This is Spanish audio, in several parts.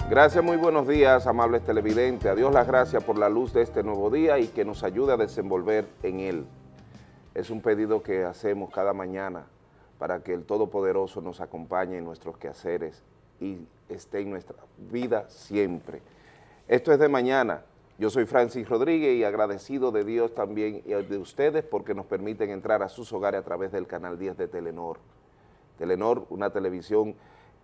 Gracias, muy buenos días, amables televidentes. A Dios las gracias por la luz de este nuevo día y que nos ayude a desenvolver en él. Es un pedido que hacemos cada mañana para que el Todopoderoso nos acompañe en nuestros quehaceres y esté en nuestra vida siempre. Esto es de mañana. Yo soy Francis Rodríguez y agradecido de Dios también y de ustedes porque nos permiten entrar a sus hogares a través del canal 10 de Telenor. Telenor, una televisión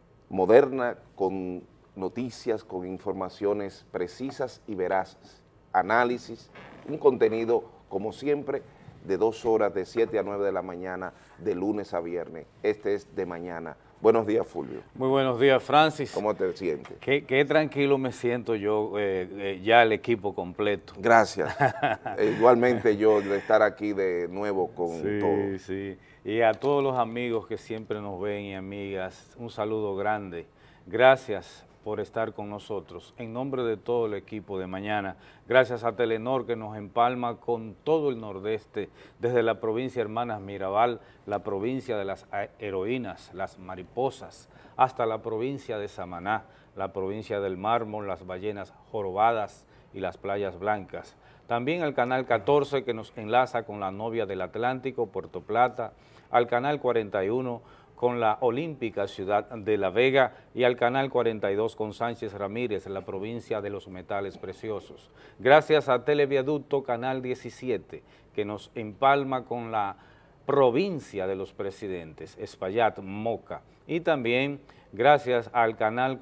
moderna con noticias, con informaciones precisas y veraces, análisis, un contenido como siempre de 2 horas de 7 a 9 de la mañana de lunes a viernes. Este es de mañana. Buenos días, Fulvio. Muy buenos días, Francis. ¿Cómo te sientes? Qué tranquilo me siento yo, ya el equipo completo. Gracias. Igualmente yo de estar aquí de nuevo con todo. Sí. Y a todos los amigos que siempre nos ven y amigas, un saludo grande. Gracias por estar con nosotros. En nombre de todo el equipo de mañana, gracias a Telenor que nos empalma con todo el nordeste, desde la provincia Hermanas Mirabal, la provincia de las heroínas, las mariposas, hasta la provincia de Samaná, la provincia del Mármol, las ballenas jorobadas y las playas blancas. También al canal 14 que nos enlaza con la novia del Atlántico, Puerto Plata, al canal 41 con la olímpica ciudad de La Vega y al canal 42 con Sánchez Ramírez en la provincia de los metales preciosos. Gracias a Televiaducto Canal 17 que nos empalma con la provincia de los presidentes, Espaillat, Moca, y también gracias al canal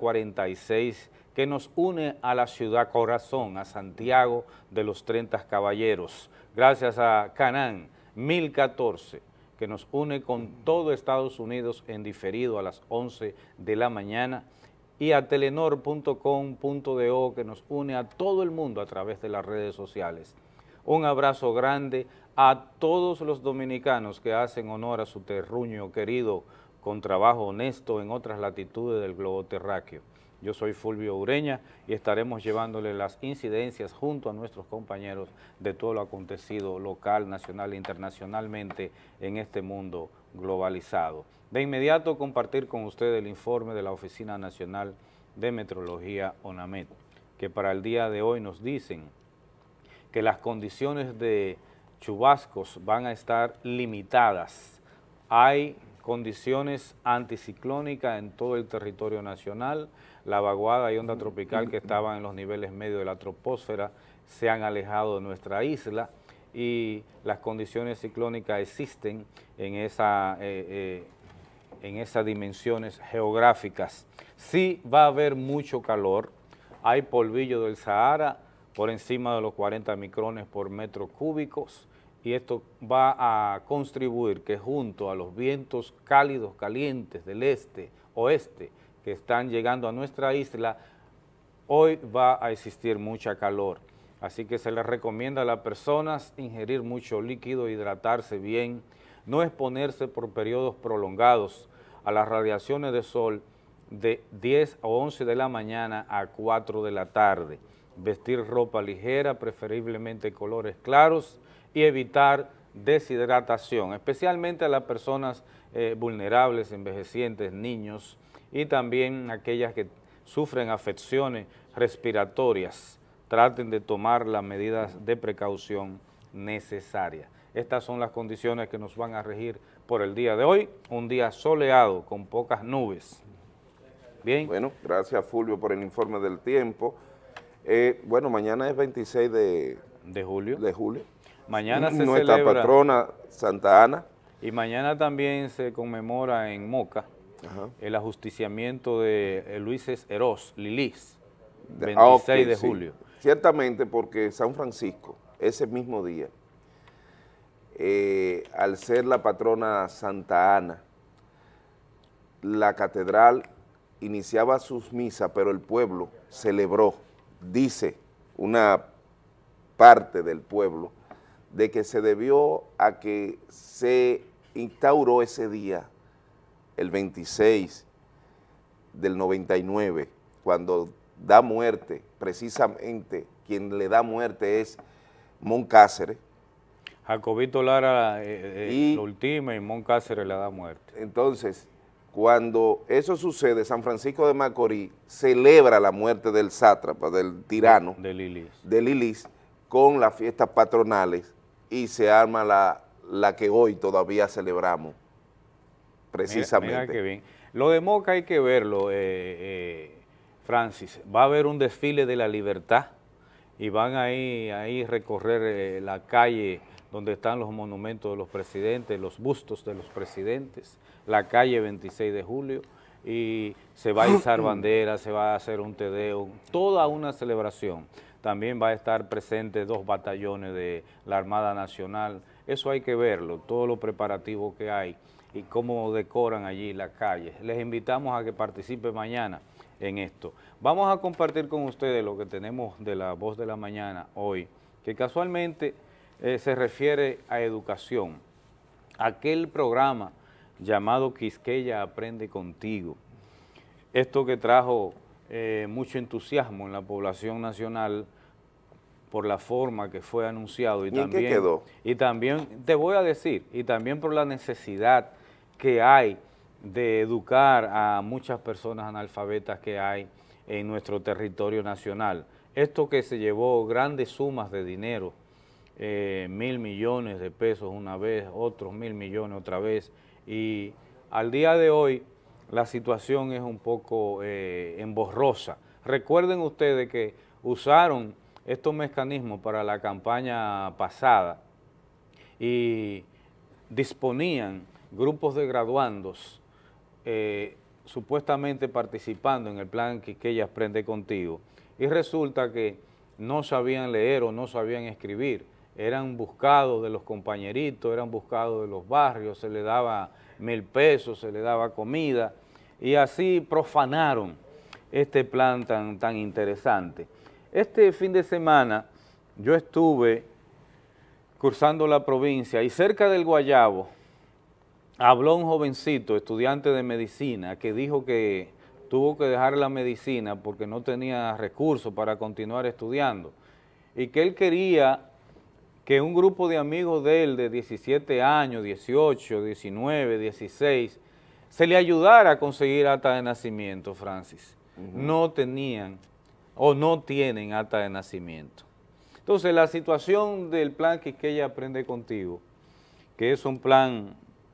46 que nos une a la ciudad corazón, a Santiago de los 30 Caballeros. Gracias a Canán 1014 que nos une con todo Estados Unidos en diferido a las 11 de la mañana, y a telenor.com.do que nos une a todo el mundo a través de las redes sociales. Un abrazo grande a todos los dominicanos que hacen honor a su terruño querido con trabajo honesto en otras latitudes del globo terráqueo. Yo soy Fulvio Ureña y estaremos llevándole las incidencias junto a nuestros compañeros de todo lo acontecido local, nacional e internacionalmente en este mundo globalizado. De inmediato compartir con ustedes el informe de la Oficina Nacional de Meteorología, ONAMET, que para el día de hoy nos dicen que las condiciones de chubascos van a estar limitadas. Hay condiciones anticiclónicas en todo el territorio nacional. La vaguada y onda tropical que estaban en los niveles medios de la troposfera se han alejado de nuestra isla y las condiciones ciclónicas existen en esas dimensiones geográficas. Sí va a haber mucho calor, hay polvillo del Sahara por encima de los 40 micrones por metro cúbicos, y esto va a contribuir que junto a los vientos cálidos, calientes del este, oeste, que están llegando a nuestra isla, hoy va a existir mucha calor. Así que se les recomienda a las personas ingerir mucho líquido, hidratarse bien, no exponerse por periodos prolongados a las radiaciones de sol de 10 o 11 de la mañana a 4 de la tarde, vestir ropa ligera, preferiblemente colores claros, y evitar deshidratación, especialmente a las personas vulnerables, envejecientes, niños, y también aquellas que sufren afecciones respiratorias. Traten de tomar las medidas de precaución necesarias. Estas son las condiciones que nos van a regir por el día de hoy, un día soleado con pocas nubes. Bien. Bueno, gracias Fulvio por el informe del tiempo. Bueno, mañana es 26 de julio. Mañana se nuestra celebra patrona Santa Ana. Y mañana también se conmemora en Moca el ajusticiamiento de Luis Eros, Lilis, 26 de julio. Sí. Ciertamente porque San Francisco, ese mismo día, al ser la patrona Santa Ana, la catedral iniciaba sus misas, pero el pueblo celebró, dice una parte del pueblo, de que se debió a que se instauró ese día, el 26 del 99, cuando da muerte, precisamente quien le da muerte es Moncáceres. Jacobito Lara lo ultima y Moncáceres le da muerte. Entonces, cuando eso sucede, San Francisco de Macorís celebra la muerte del sátrapa, del tirano, de Lilis, con las fiestas patronales y se arma la que hoy todavía celebramos, precisamente. Mira qué bien. Lo de Moca hay que verlo, Francis. Va a haber un desfile de la libertad y van ahí a recorrer la calle donde están los monumentos de los presidentes, los bustos de los presidentes, la calle 26 de julio, y se va a izar bandera, se va a hacer un tedeo, toda una celebración. También va a estar presente 2 batallones de la Armada Nacional. Eso hay que verlo, todos los preparativos que hay y cómo decoran allí la calle. Les invitamos a que participen mañana en esto. Vamos a compartir con ustedes lo que tenemos de La Voz de la Mañana hoy, que casualmente se refiere a educación. Aquel programa llamado Quisqueya Aprende Contigo. Esto que trajo mucho entusiasmo en la población nacional por la forma que fue anunciado. ¿Y también, en qué quedó? Y también, te voy a decir, y también por la necesidad que hay de educar a muchas personas analfabetas que hay en nuestro territorio nacional. Esto que se llevó grandes sumas de dinero, 1.000 millones de pesos una vez, otros 1.000 millones otra vez, y al día de hoy la situación es un poco emborrosa. Recuerden ustedes que usaron estos mecanismos para la campaña pasada y disponían grupos de graduandos supuestamente participando en el plan Quisqueya Aprende Contigo, y resulta que no sabían leer o no sabían escribir, eran buscados de los compañeritos, eran buscados de los barrios, se les daba 1.000 pesos, se les daba comida, y así profanaron este plan tan interesante. Este fin de semana yo estuve cursando la provincia y cerca del Guayabo habló un jovencito, estudiante de medicina, que dijo que tuvo que dejar la medicina porque no tenía recursos para continuar estudiando y que él quería que un grupo de amigos de él de 17 años, 18, 19, 16, se le ayudara a conseguir acta de nacimiento, Francis. No tenían o no tienen acta de nacimiento. Entonces, la situación del plan Quisqueya Aprende Contigo, que es un plan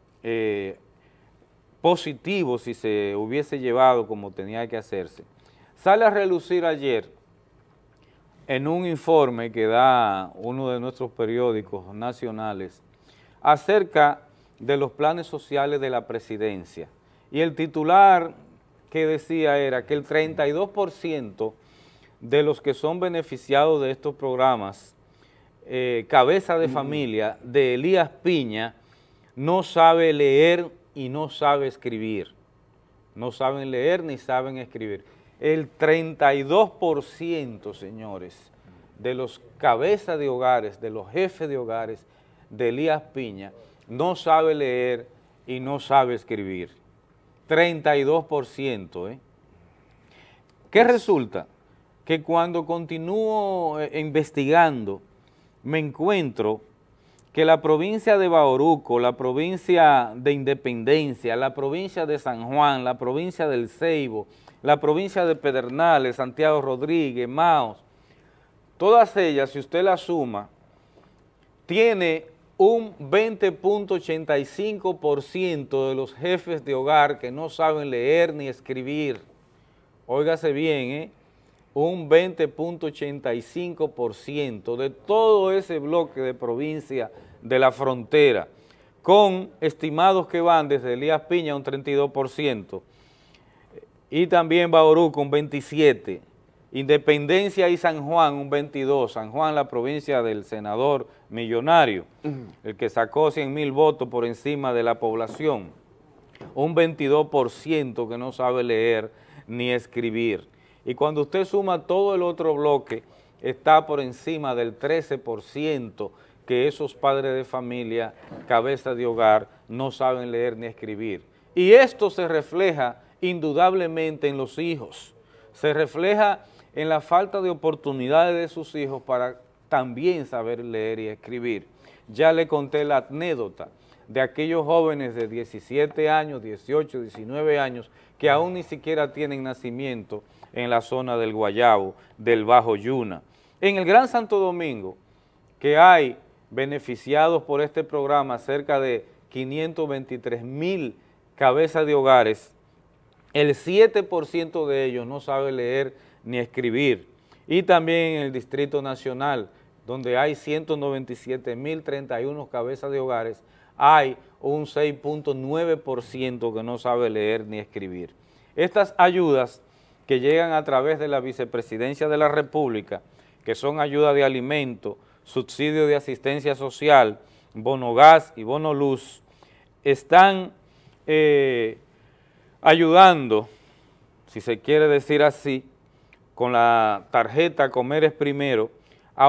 positivo si se hubiese llevado como tenía que hacerse, sale a relucir ayer en un informe que da uno de nuestros periódicos nacionales acerca de los planes sociales de la presidencia. Y el titular que decía era que el 32% de los que son beneficiados de estos programas, cabeza de familia de Elías Piña, no sabe leer y no sabe escribir. No saben leer ni saben escribir. El 32%, señores, de los cabezas de hogares, de los jefes de hogares de Elías Piña, no sabe leer y no sabe escribir. 32%, ¿eh? ¿Qué resulta? Que cuando continúo investigando, me encuentro que la provincia de Bauruco, la provincia de Independencia, la provincia de San Juan, la provincia del Ceibo, la provincia de Pedernales, Santiago Rodríguez, Maos, todas ellas, si usted las suma, tiene un 20.85% de los jefes de hogar que no saben leer ni escribir. Óigase bien, un 20.85% de todo ese bloque de provincia de la frontera, con estimados que van desde Elías Piña un 32%, y también Bauruco un 27%, Independencia y San Juan un 22%, San Juan la provincia del senador millonario, el que sacó 100,000 votos por encima de la población, un 22% que no sabe leer ni escribir. Y cuando usted suma todo el otro bloque, está por encima del 13% que esos padres de familia, cabezas de hogar, no saben leer ni escribir. Y esto se refleja indudablemente en los hijos, se refleja en la falta de oportunidades de sus hijos para también saber leer y escribir. ya le conté la anécdota de aquellos jóvenes de 17 años, 18, 19 años, que aún ni siquiera tienen nacimiento en la zona del Guayabo, del Bajo Yuna. En el Gran Santo Domingo, que hay beneficiados por este programa cerca de 523,000 cabezas de hogares, el 7% de ellos no sabe leer ni escribir. Y también en el Distrito Nacional, donde hay 197,031 cabezas de hogares, hay un 6.9% que no sabe leer ni escribir. Estas ayudas que llegan a través de la Vicepresidencia de la República, que son ayuda de alimento, subsidio de asistencia social, bono gas y bono luz, están ayudando, si se quiere decir así, con la tarjeta Comer es Primero, a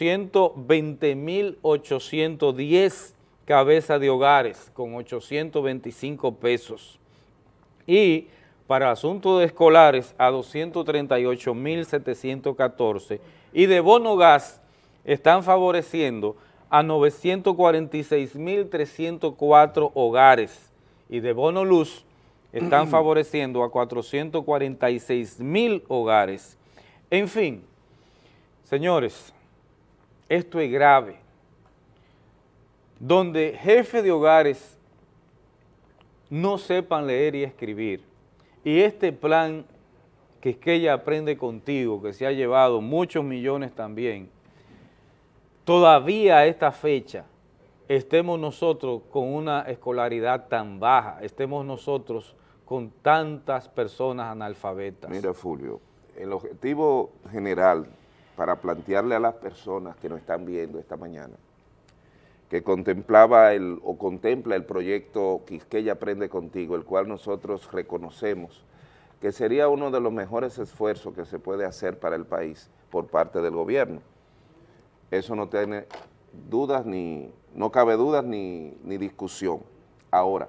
820,810 cabezas de hogares con 825 pesos. Y para asuntos de escolares a 238,714. Y de bono gas están favoreciendo a 946,304 hogares. Y de bono luz están favoreciendo a 446,000 hogares. En fin, señores, esto es grave. Donde jefes de hogares no sepan leer y escribir, y este plan que ella aprende contigo, que se ha llevado muchos millones también, todavía a esta fecha estemos nosotros con una escolaridad tan baja, estemos nosotros con tantas personas analfabetas. Mira, Fulvio, el objetivo general para plantearle a las personas que nos están viendo esta mañana, que contemplaba contempla el proyecto Quisqueya Aprende Contigo, el cual nosotros reconocemos que sería uno de los mejores esfuerzos que se puede hacer para el país por parte del gobierno. Eso no tiene dudas no cabe dudas ni discusión. Ahora,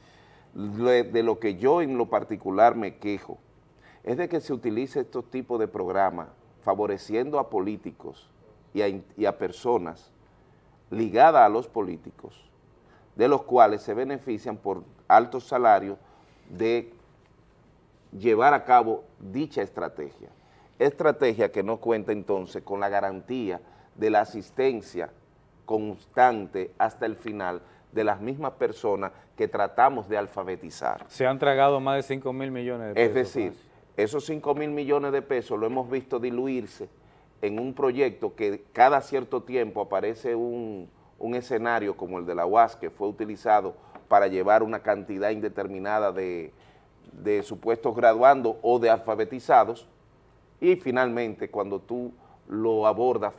de lo que yo en lo particular me quejo es de que se utilice estos tipos de programas favoreciendo a políticos y a personas ligadas a los políticos, de los cuales se benefician por altos salarios de llevar a cabo dicha estrategia que no cuenta entonces con la garantía de la asistencia constante hasta el final de las mismas personas que tratamos de alfabetizar. Se han tragado más de 5,000 millones de pesos. Es decir, esos 5,000 millones de pesos lo hemos visto diluirse en un proyecto que cada cierto tiempo aparece un escenario como el de la UAS, que fue utilizado para llevar una cantidad indeterminada de supuestos graduandos o de alfabetizados, y finalmente cuando tú lo abordas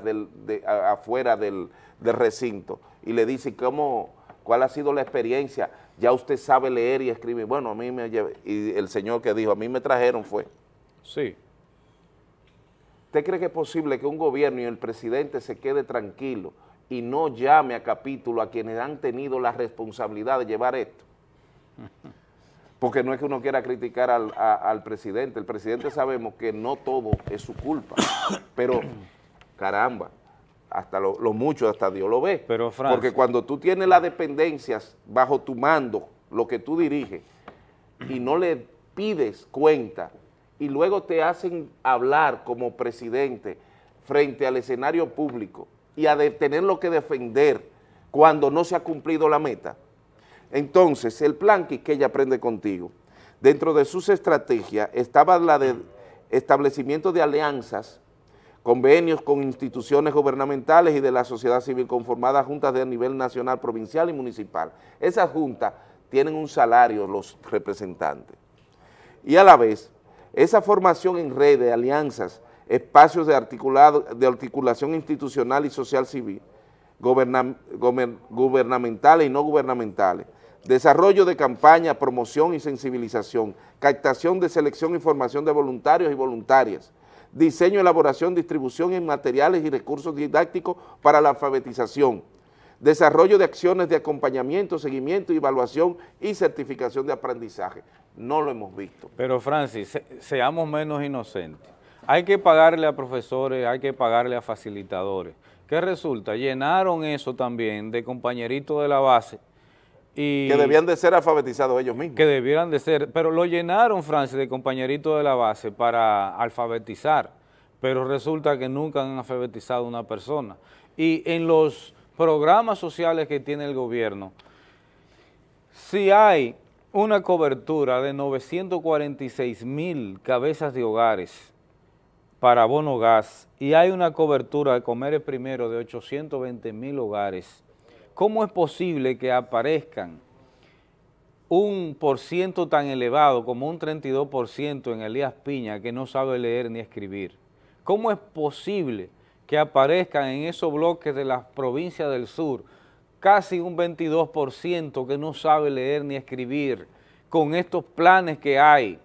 afuera del recinto y le dices cuál ha sido la experiencia, ya usted sabe leer y escribir. Bueno, a mí y el señor que dijo, a mí me trajeron fue. Sí. ¿Usted cree que es posible que un gobierno y el presidente se quede tranquilo y no llame a capítulo a quienes han tenido la responsabilidad de llevar esto? Porque no es que uno quiera criticar al presidente. El presidente sabemos que no todo es su culpa, pero caramba, hasta lo mucho, hasta Dios lo ve. Pero, Francis, porque cuando tú tienes las dependencias bajo tu mando, lo que tú diriges, y no le pides cuenta, y luego te hacen hablar como presidente frente al escenario público y a tenerlo que defender cuando no se ha cumplido la meta. Entonces, el plan Quisqueya Aprende Contigo, dentro de sus estrategias estaba la de establecimiento de alianzas, convenios con instituciones gubernamentales y de la sociedad civil conformadas juntas de nivel nacional, provincial y municipal. Esas juntas tienen un salario los representantes. Y a la vez, esa formación en red de alianzas, espacios de articulación institucional y social civil, gubernamentales y no gubernamentales, desarrollo de campaña, promoción y sensibilización, captación de selección y formación de voluntarios y voluntarias, diseño, elaboración, distribución de materiales y recursos didácticos para la alfabetización, desarrollo de acciones de acompañamiento, seguimiento, evaluación y certificación de aprendizaje. No lo hemos visto. Pero Francis, seamos menos inocentes. Hay que pagarle a profesores, hay que pagarle a facilitadores, ¿Qué resulta? Llenaron eso también de compañeritos de la base. Y que debían de ser alfabetizados ellos mismos. Que debieran de ser, pero lo llenaron, Francis, de compañeritos de la base para alfabetizar, pero resulta que nunca han alfabetizado a una persona. Y en los programas sociales que tiene el gobierno, si hay una cobertura de 946,000 cabezas de hogares para bono gas y hay una cobertura de Comer Primero de 820,000 hogares, ¿cómo es posible que aparezcan un % tan elevado como un 32% en Elías Piña que no sabe leer ni escribir? ¿Cómo es posible que aparezcan en esos bloques de las provincias del sur casi un 22% que no sabe leer ni escribir con estos planes que hay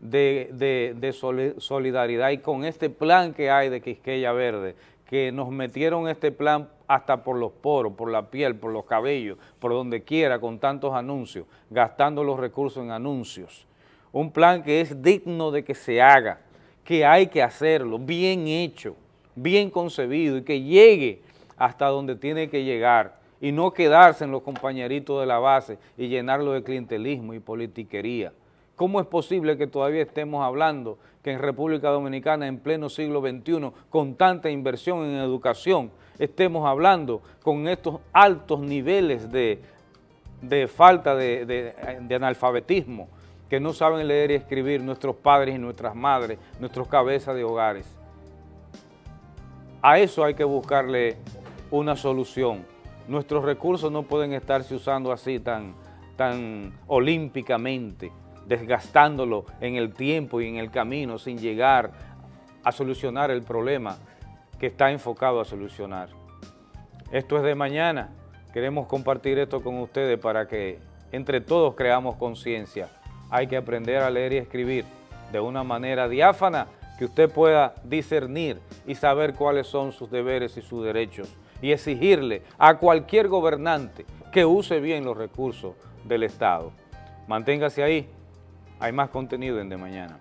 de solidaridad y con este plan que hay de Quisqueya Verde, que nos metieron este plan hasta por los poros, por la piel, por los cabellos, por donde quiera, con tantos anuncios, gastando los recursos en anuncios? Un plan que es digno de que se haga, que hay que hacerlo, bien hecho, bien concebido y que llegue hasta donde tiene que llegar y no quedarse en los compañeritos de la base y llenarlo de clientelismo y politiquería. ¿Cómo es posible que todavía estemos hablando que en República Dominicana, en pleno siglo XXI, con tanta inversión en educación, estemos hablando con estos altos niveles de falta de analfabetismo, que no saben leer y escribir nuestros padres y nuestras madres, nuestros cabezas de hogares? A eso hay que buscarle una solución. Nuestros recursos no pueden estarse usando así tan olímpicamente, desgastándolo en el tiempo y en el camino sin llegar a solucionar el problema que está enfocado a solucionar. Esto es De Mañana. Queremos compartir esto con ustedes para que entre todos creamos conciencia. Hay que aprender a leer y escribir de una manera diáfana que usted pueda discernir y saber cuáles son sus deberes y sus derechos y exigirle a cualquier gobernante que use bien los recursos del Estado. Manténgase ahí, hay más contenido en De Mañana.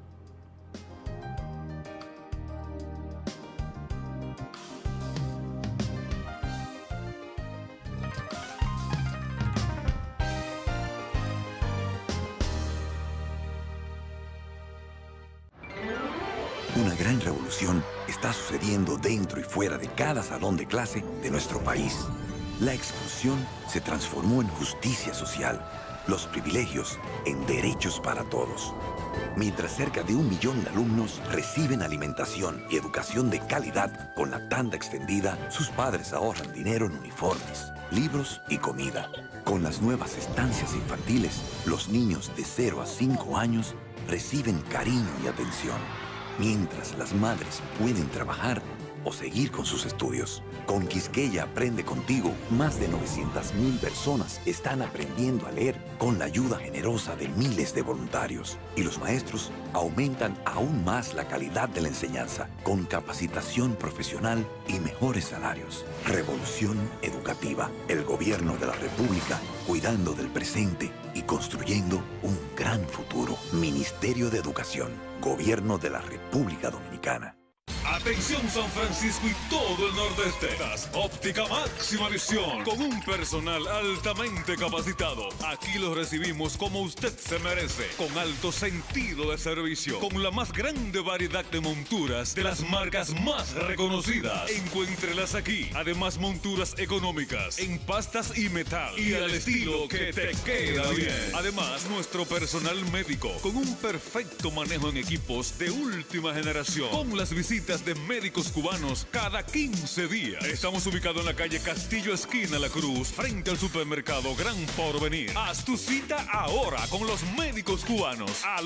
Una gran revolución está sucediendo dentro y fuera de cada salón de clase de nuestro país. La exclusión se transformó en justicia social, los privilegios en derechos para todos. Mientras cerca de 1 millón de alumnos reciben alimentación y educación de calidad con la tanda extendida, sus padres ahorran dinero en uniformes, libros y comida. Con las nuevas estancias infantiles, los niños de 0 a 5 años reciben cariño y atención, mientras las madres pueden trabajar o seguir con sus estudios. Con Quisqueya Aprende Contigo, más de 900,000 personas están aprendiendo a leer con la ayuda generosa de miles de voluntarios. Y los maestros aumentan aún más la calidad de la enseñanza, con capacitación profesional y mejores salarios. Revolución educativa. El gobierno de la República, cuidando del presente y construyendo un gran futuro. Ministerio de Educación. Gobierno de la República Dominicana. Atención San Francisco y todo el nordeste. Óptica Máxima Visión, con un personal altamente capacitado. Aquí lo recibimos como usted se merece, con alto sentido de servicio, con la más grande variedad de monturas de las marcas más reconocidas. Encuéntrelas aquí. Además, monturas económicas, en pastas y metal, y al estilo que te queda bien. Además, nuestro personal médico, con un perfecto manejo en equipos de última generación, con las visitas de médicos cubanos cada 15 días. Estamos ubicados en la calle Castillo, esquina La Cruz, frente al supermercado Gran Porvenir. Haz tu cita ahora con los médicos cubanos al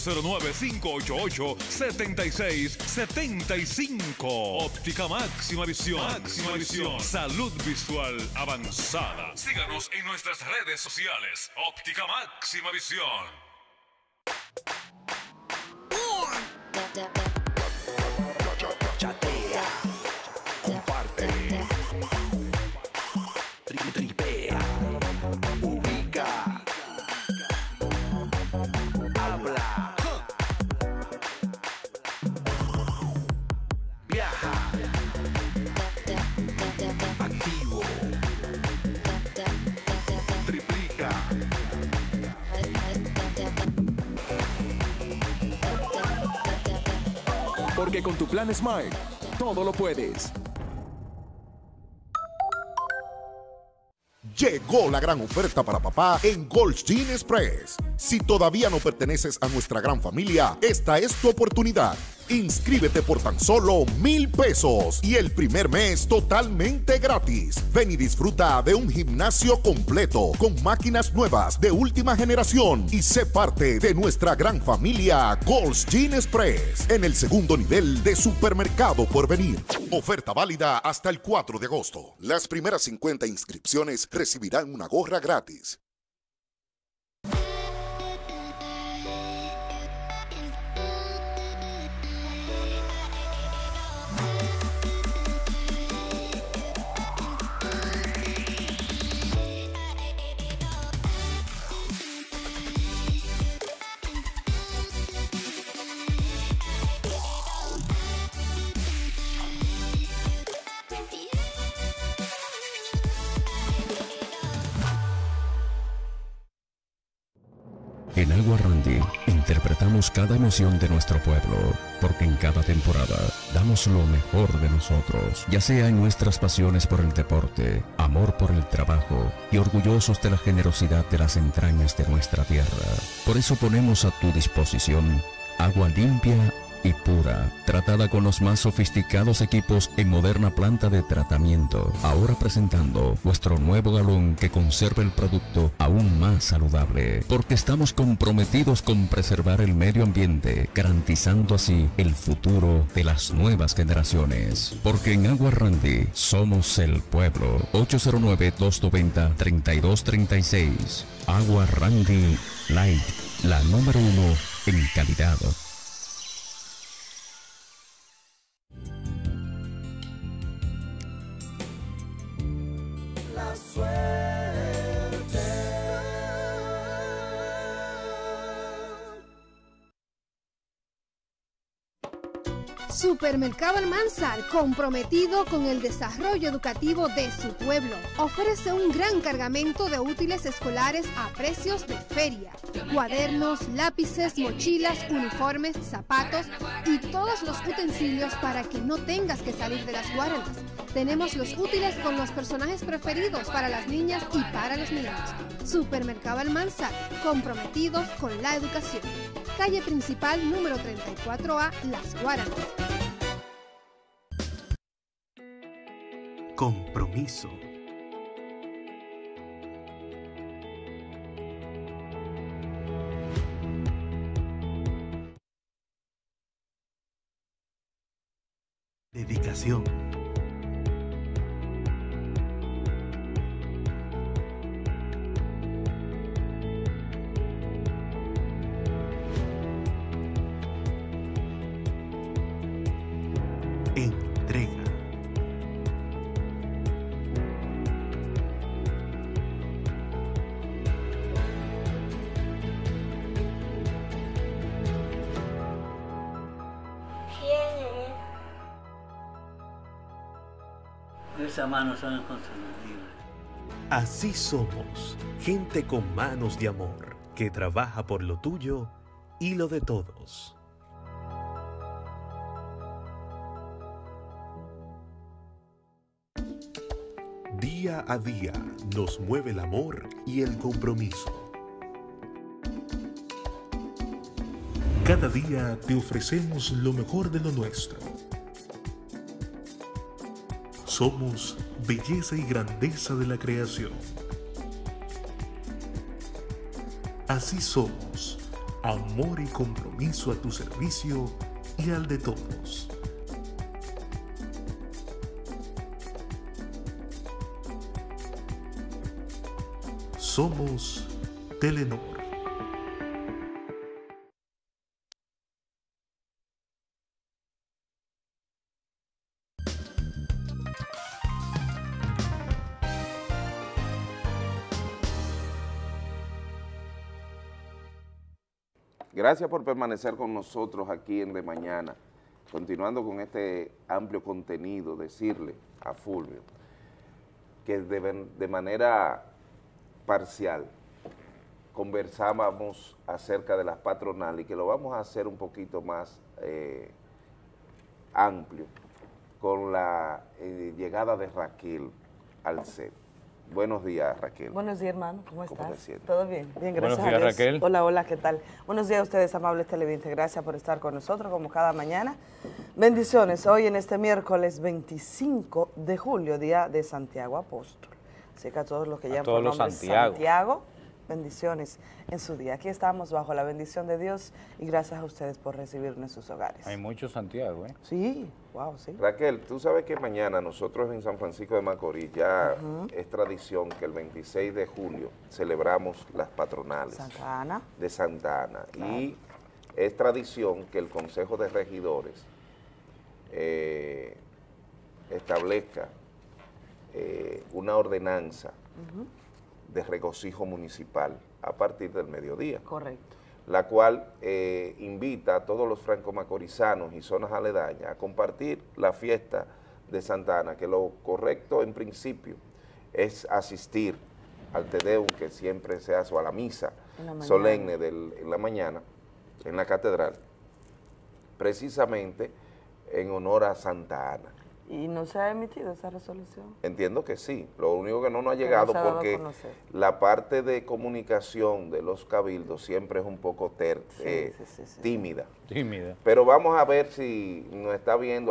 809-588-7675. Óptica Máxima Visión. Máxima Visión. Salud visual avanzada. Síganos en nuestras redes sociales. Óptica Máxima Visión. Chatea, comparte, tripea, ubica, habla, viaja, Porque con tu plan Smile, todo lo puedes. Llegó la gran oferta para papá en Gold's Gym Express. Si todavía no perteneces a nuestra gran familia, esta es tu oportunidad. Inscríbete por tan solo $1,000 y el primer mes totalmente gratis. Ven y disfruta de un gimnasio completo con máquinas nuevas de última generación y sé parte de nuestra gran familia Gold's Gym Express en el segundo nivel de Supermercado Porvenir. Oferta válida hasta el 4 de agosto. Las primeras 50 inscripciones recibirán una gorra gratis. En Agua Randy interpretamos cada emoción de nuestro pueblo, porque en cada temporada damos lo mejor de nosotros, ya sea en nuestras pasiones por el deporte, amor por el trabajo y orgullosos de la generosidad de las entrañas de nuestra tierra. Por eso ponemos a tu disposición agua limpia y pura, tratada con los más sofisticados equipos en moderna planta de tratamiento. Ahora presentando nuestro nuevo galón que conserva el producto aún más saludable, porque estamos comprometidos con preservar el medio ambiente, garantizando así el futuro de las nuevas generaciones. Porque en Agua Randy somos el pueblo. 809-290-3236. Agua Randy Light, la número 1 en calidad. Supermercado Almanzar, comprometido con el desarrollo educativo de su pueblo, ofrece un gran cargamento de útiles escolares a precios de feria. Cuadernos, lápices, mochilas, uniformes, zapatos y todos los utensilios para que no tengas que salir de las Guaranas. Tenemos los útiles con los personajes preferidos para las niñas y para los niños. Supermercado Almanzar, comprometidos con la educación. Calle principal número 34A, Las Guaranas. Compromiso. Dedicación. Entrega. Esas manos son inconfundibles. Así somos, gente con manos de amor, que trabaja por lo tuyo y lo de todos. Día a día nos mueve el amor y el compromiso. Cada día te ofrecemos lo mejor de lo nuestro. Somos belleza y grandeza de la creación. Así somos, amor y compromiso a tu servicio y al de todos. Somos Telenor. Gracias por permanecer con nosotros aquí en De Mañana. Continuando con este amplio contenido, decirle a Fulvio que de manera parcial conversábamos acerca de las patronales y que lo vamos a hacer un poquito más amplio con la llegada de Raquel al set. Buenos días, Raquel. Buenos días, hermano. ¿Cómo estás? te sientes? ¿Todo bien? Bien, gracias Buenos días, a Dios. Raquel. Hola, hola, ¿qué tal? Buenos días a ustedes, amables televidentes. Gracias por estar con nosotros, como cada mañana. Bendiciones. Hoy en este miércoles 25 de julio, día de Santiago Apóstol. Así que a todos los que llevan por nombre Santiago, bendiciones en su día. Aquí estamos bajo la bendición de Dios y gracias a ustedes por recibirnos en sus hogares. Hay mucho Santiago, ¿eh? Sí, wow, sí. Raquel, tú sabes que mañana nosotros en San Francisco de Macorís ya es tradición que el 26 de julio celebramos las patronales Santa Ana. de Santa Ana. Claro. Y es tradición que el Consejo de Regidores establezca una ordenanza de regocijo municipal a partir del mediodía. Correcto. La cual invita a todos los franco-macorizanos y zonas aledañas a compartir la fiesta de Santa Ana, que lo correcto en principio es asistir al Te Deum, que siempre se hace, o a la misa solemne en la mañana, en la catedral, precisamente en honor a Santa Ana. ¿Y no se ha emitido esa resolución? Entiendo que sí, lo único que no nos ha llegado porque la parte de comunicación de los cabildos siempre es un poco tímida. Pero vamos a ver si nos está viendo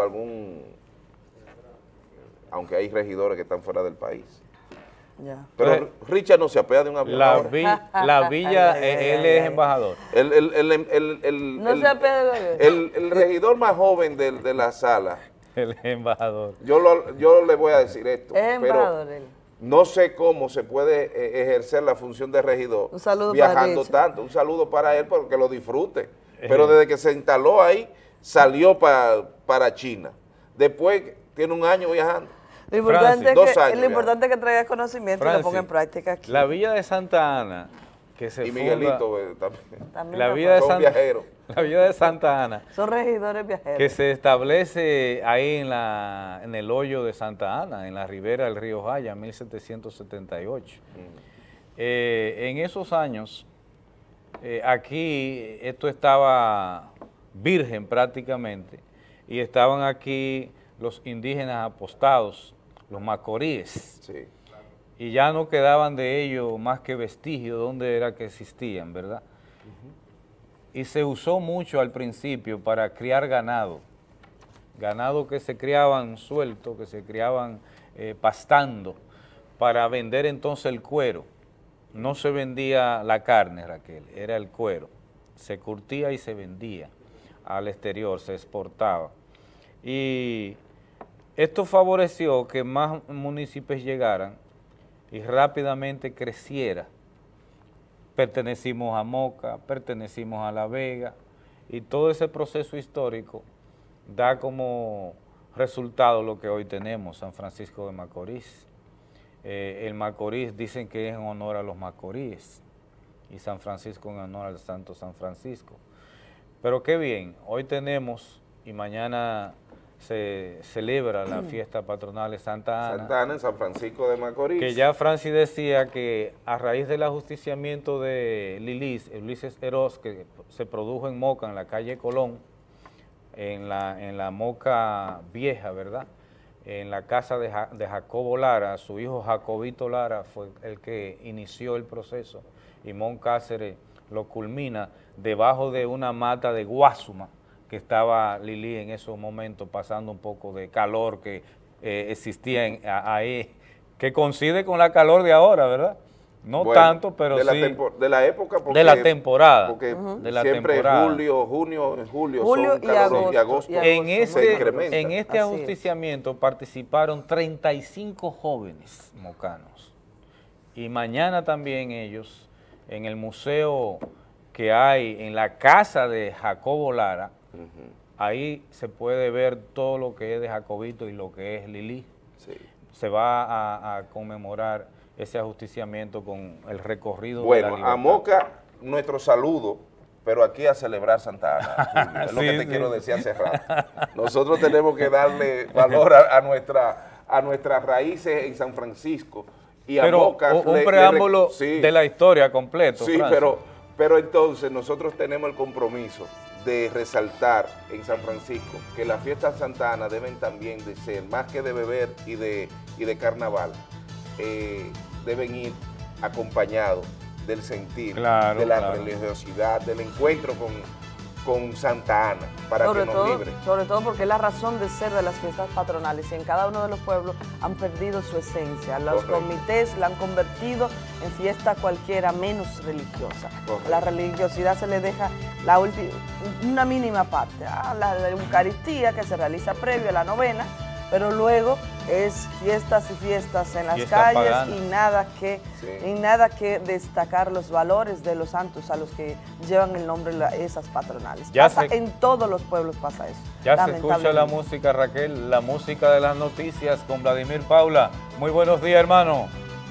aunque hay regidores que están fuera del país. Ya. Pero Richard no se apea de un avión. La villa, él es embajador. No se apea de un avión. El regidor más joven de la sala. El embajador. Yo le voy a decir esto. Es embajador él. No sé cómo se puede ejercer la función de regidor viajando tanto. Un saludo para él porque lo disfrute. Pero desde que se instaló ahí, salió para China. Después tiene un año viajando. Lo importante, es que traiga conocimiento y lo ponga en práctica aquí. La villa de Santa Ana, que se funda... Miguelito también. La villa de son viajeros. La villa de Santa Ana. Son regidores viajeros. Que se establece ahí en el hoyo de Santa Ana, en la ribera del río Jaya, en 1778. En esos años, aquí esto estaba virgen prácticamente, y estaban aquí los indígenas apostados, los macoríes. Sí. Y ya no quedaban de ellos más que vestigios donde era que existían, ¿verdad? Y se usó mucho al principio para criar ganado que se criaban sueltos, que se criaban pastando, para vender entonces el cuero. No se vendía la carne, Raquel, era el cuero. Se curtía y se vendía al exterior, se exportaba. Y esto favoreció que más municipios llegaran y rápidamente creciera. Pertenecimos a Moca, pertenecimos a La Vega, y todo ese proceso histórico da como resultado lo que hoy tenemos, San Francisco de Macorís. El Macorís dicen que es en honor a los macoríes, y San Francisco en honor al Santo San Francisco. Pero qué bien, hoy tenemos, y mañana se celebra la fiesta patronal de Santa Ana. Santa Ana en San Francisco de Macorís. Que ya Francis decía que a raíz del ajusticiamiento de Ulises Eroz, que se produjo en Moca, en la calle Colón, en la Moca Vieja, ¿verdad? En la casa de Jacobo Lara, su hijo Jacobito Lara fue el que inició el proceso, y Mon Cáceres lo culmina debajo de una mata de guásuma, que estaba Lili en esos momentos pasando un poco de calor que existía ahí, que coincide con la calor de ahora, ¿verdad? No tanto, pero sí. De la época. De la temporada. Porque de la siempre temporada. julio son calor, y agosto. En este ajusticiamiento participaron 35 jóvenes mocanos. Y mañana también ellos, en el museo que hay en la casa de Jacobo Lara, ahí se puede ver todo lo que es de Jacobito y lo que es Lili. Sí. Se va a conmemorar ese ajusticiamiento con el recorrido de la libertad. Bueno, a Moca, nuestro saludo, pero aquí a celebrar Santa Ana. Es lo que te quiero decir hace rato. Nosotros tenemos que darle valor a nuestras raíces en San Francisco. Y pero a Moca, un preámbulo de la historia completo. Sí, pero entonces nosotros tenemos el compromiso de resaltar en San Francisco que las fiestas de Santa Ana deben también de ser, más que de beber y de carnaval, deben ir acompañados del sentir, claro, de la claro. religiosidad, del encuentro con Santa Ana, para que nos libre. Sobre todo porque es la razón de ser de las fiestas patronales, y en cada uno de los pueblos han perdido su esencia. Los comités la han convertido en fiesta cualquiera menos religiosa. A la religiosidad se le deja una mínima parte, la Eucaristía que se realiza previo a la novena, pero luego es fiestas y fiestas en las calles y nada que destacar los valores de los santos a los que llevan el nombre de esas patronales. En todos los pueblos pasa eso. Ya se escucha la música, Raquel, la música de las noticias con Vladimir Paula. Muy buenos días, hermano.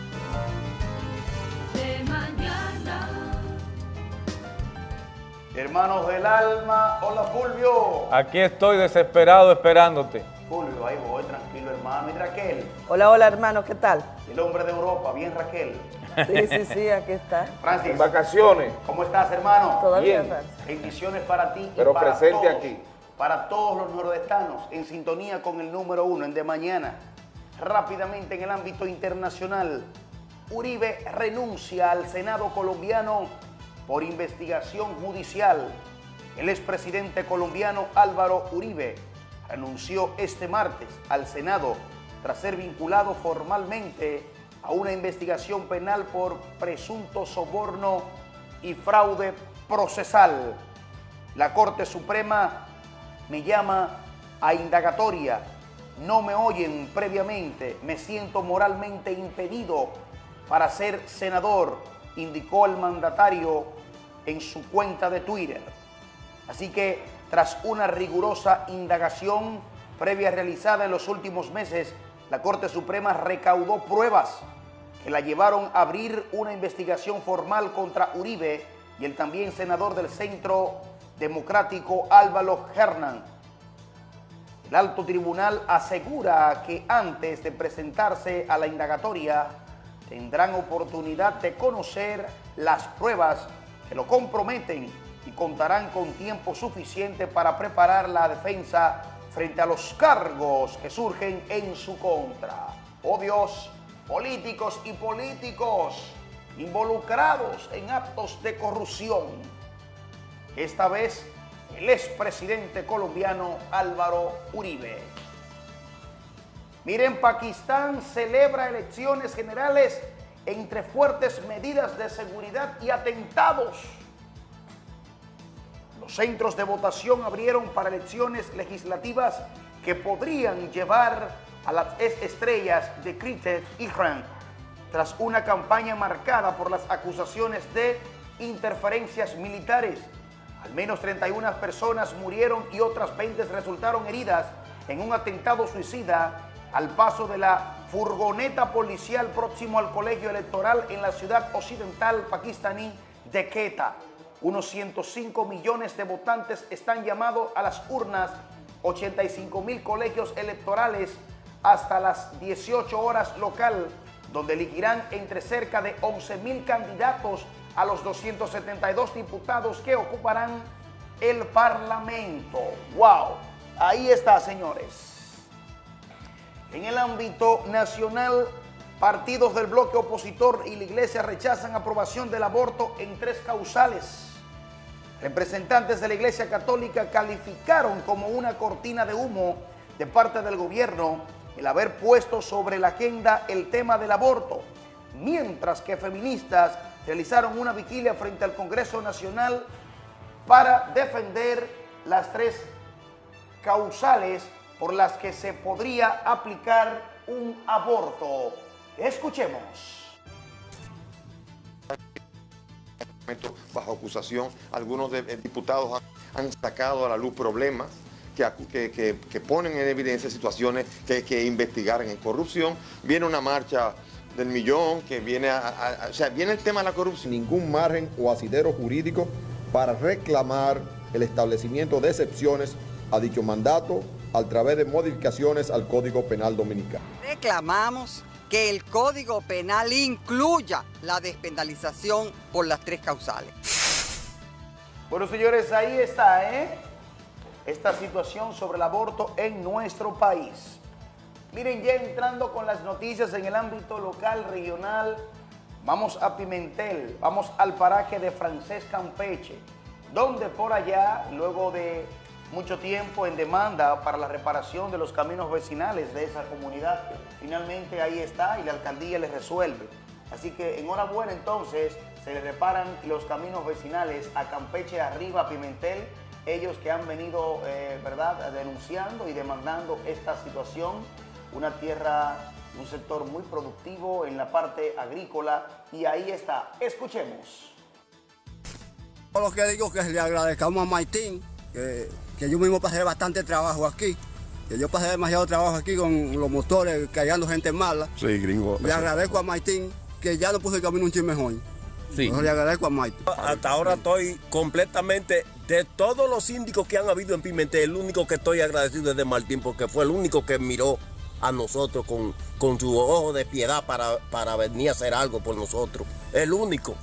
Hermanos del alma, hola Fulvio. Aquí estoy desesperado esperándote. Fulvio, ahí voy, tranquilo hermano. ¿Y Raquel? Hola hermano, ¿qué tal? El hombre de Europa, bien Raquel. Sí, aquí está. Francis. En vacaciones. ¿Cómo estás hermano? Todavía, bien. Bendiciones para ti pero y para presente todos, aquí. Para todos los nordestanos, en sintonía con el número 1 en De Mañana. Rápidamente en el ámbito internacional, Uribe renuncia al Senado colombiano por investigación judicial. El expresidente colombiano Álvaro Uribe renunció este martes al Senado tras ser vinculado formalmente a una investigación penal por presunto soborno y fraude procesal. La Corte Suprema me llama a indagatoria. No me oyen previamente, me siento moralmente impedido para ser senador, indicó el mandatario en su cuenta de Twitter. Así que, tras una rigurosa indagación previa realizada en los últimos meses, la Corte Suprema recaudó pruebas que la llevaron a abrir una investigación formal contra Uribe y el también senador del Centro Democrático Álvaro Hernán. El alto tribunal asegura que antes de presentarse a la indagatoria tendrán oportunidad de conocer las pruebas que lo comprometen y contarán con tiempo suficiente para preparar la defensa frente a los cargos que surgen en su contra. Oh Dios, políticos y políticos involucrados en actos de corrupción. Esta vez, el expresidente colombiano Álvaro Uribe. Miren, Pakistán celebra elecciones generales entre fuertes medidas de seguridad y atentados. Los centros de votación abrieron para elecciones legislativas que podrían llevar a las estrellas de cricket Iran, tras una campaña marcada por las acusaciones de interferencias militares. Al menos 31 personas murieron y otras 20 resultaron heridas en un atentado suicida al paso de la furgoneta policial próximo al colegio electoral en la ciudad occidental pakistaní de Quetta. Unos 105 millones de votantes están llamados a las urnas, 85.000 colegios electorales hasta las 18 horas local, donde elegirán entre cerca de 11.000 candidatos a los 272 diputados que ocuparán el Parlamento. ¡Wow! Ahí está, señores. En el ámbito nacional, partidos del bloque opositor y la Iglesia rechazan aprobación del aborto en 3 causales. Representantes de la Iglesia Católica calificaron como una cortina de humo de parte del gobierno el haber puesto sobre la agenda el tema del aborto, mientras que feministas realizaron una vigilia frente al Congreso Nacional para defender las 3 causales por las que se podría aplicar un aborto. Escuchemos. Bajo acusación, algunos diputados han sacado a la luz problemas que ponen en evidencia situaciones que hay que investigar en corrupción. Viene una marcha del millón que viene o sea, viene el tema de la corrupción. Ningún margen o asidero jurídico para reclamar el establecimiento de excepciones a dicho mandato a través de modificaciones al Código Penal Dominicano. Reclamamos que el Código Penal incluya la despenalización por las 3 causales. Bueno, señores, ahí está, esta situación sobre el aborto en nuestro país. Miren, ya entrando con las noticias en el ámbito local, regional, vamos a Pimentel, vamos al paraje de Francés Campeche, donde por allá, luego de mucho tiempo en demanda para la reparación de los caminos vecinales de esa comunidad, finalmente ahí está y la alcaldía les resuelve. Así que enhorabuena, entonces, se le reparan los caminos vecinales a Campeche arriba, a Pimentel, ellos que han venido, ¿verdad?, denunciando y demandando esta situación, una tierra, un sector muy productivo en la parte agrícola, y ahí está. Escuchemos. Lo que digo es que le agradezcamos a Martín, que yo mismo pasé bastante trabajo aquí, que yo pasé demasiado trabajo aquí con los motores, cargando gente mala. Sí, gringo. Le agradezco a Martín, que ya no puso el camino un chin mejor. Sí. Le agradezco a Martín. Hasta ahora estoy completamente, de todos los síndicos que han habido en Pimentel, el único que estoy agradecido es de Martín, porque fue el único que miró a nosotros con su ojo de piedad para venir a hacer algo por nosotros. El único.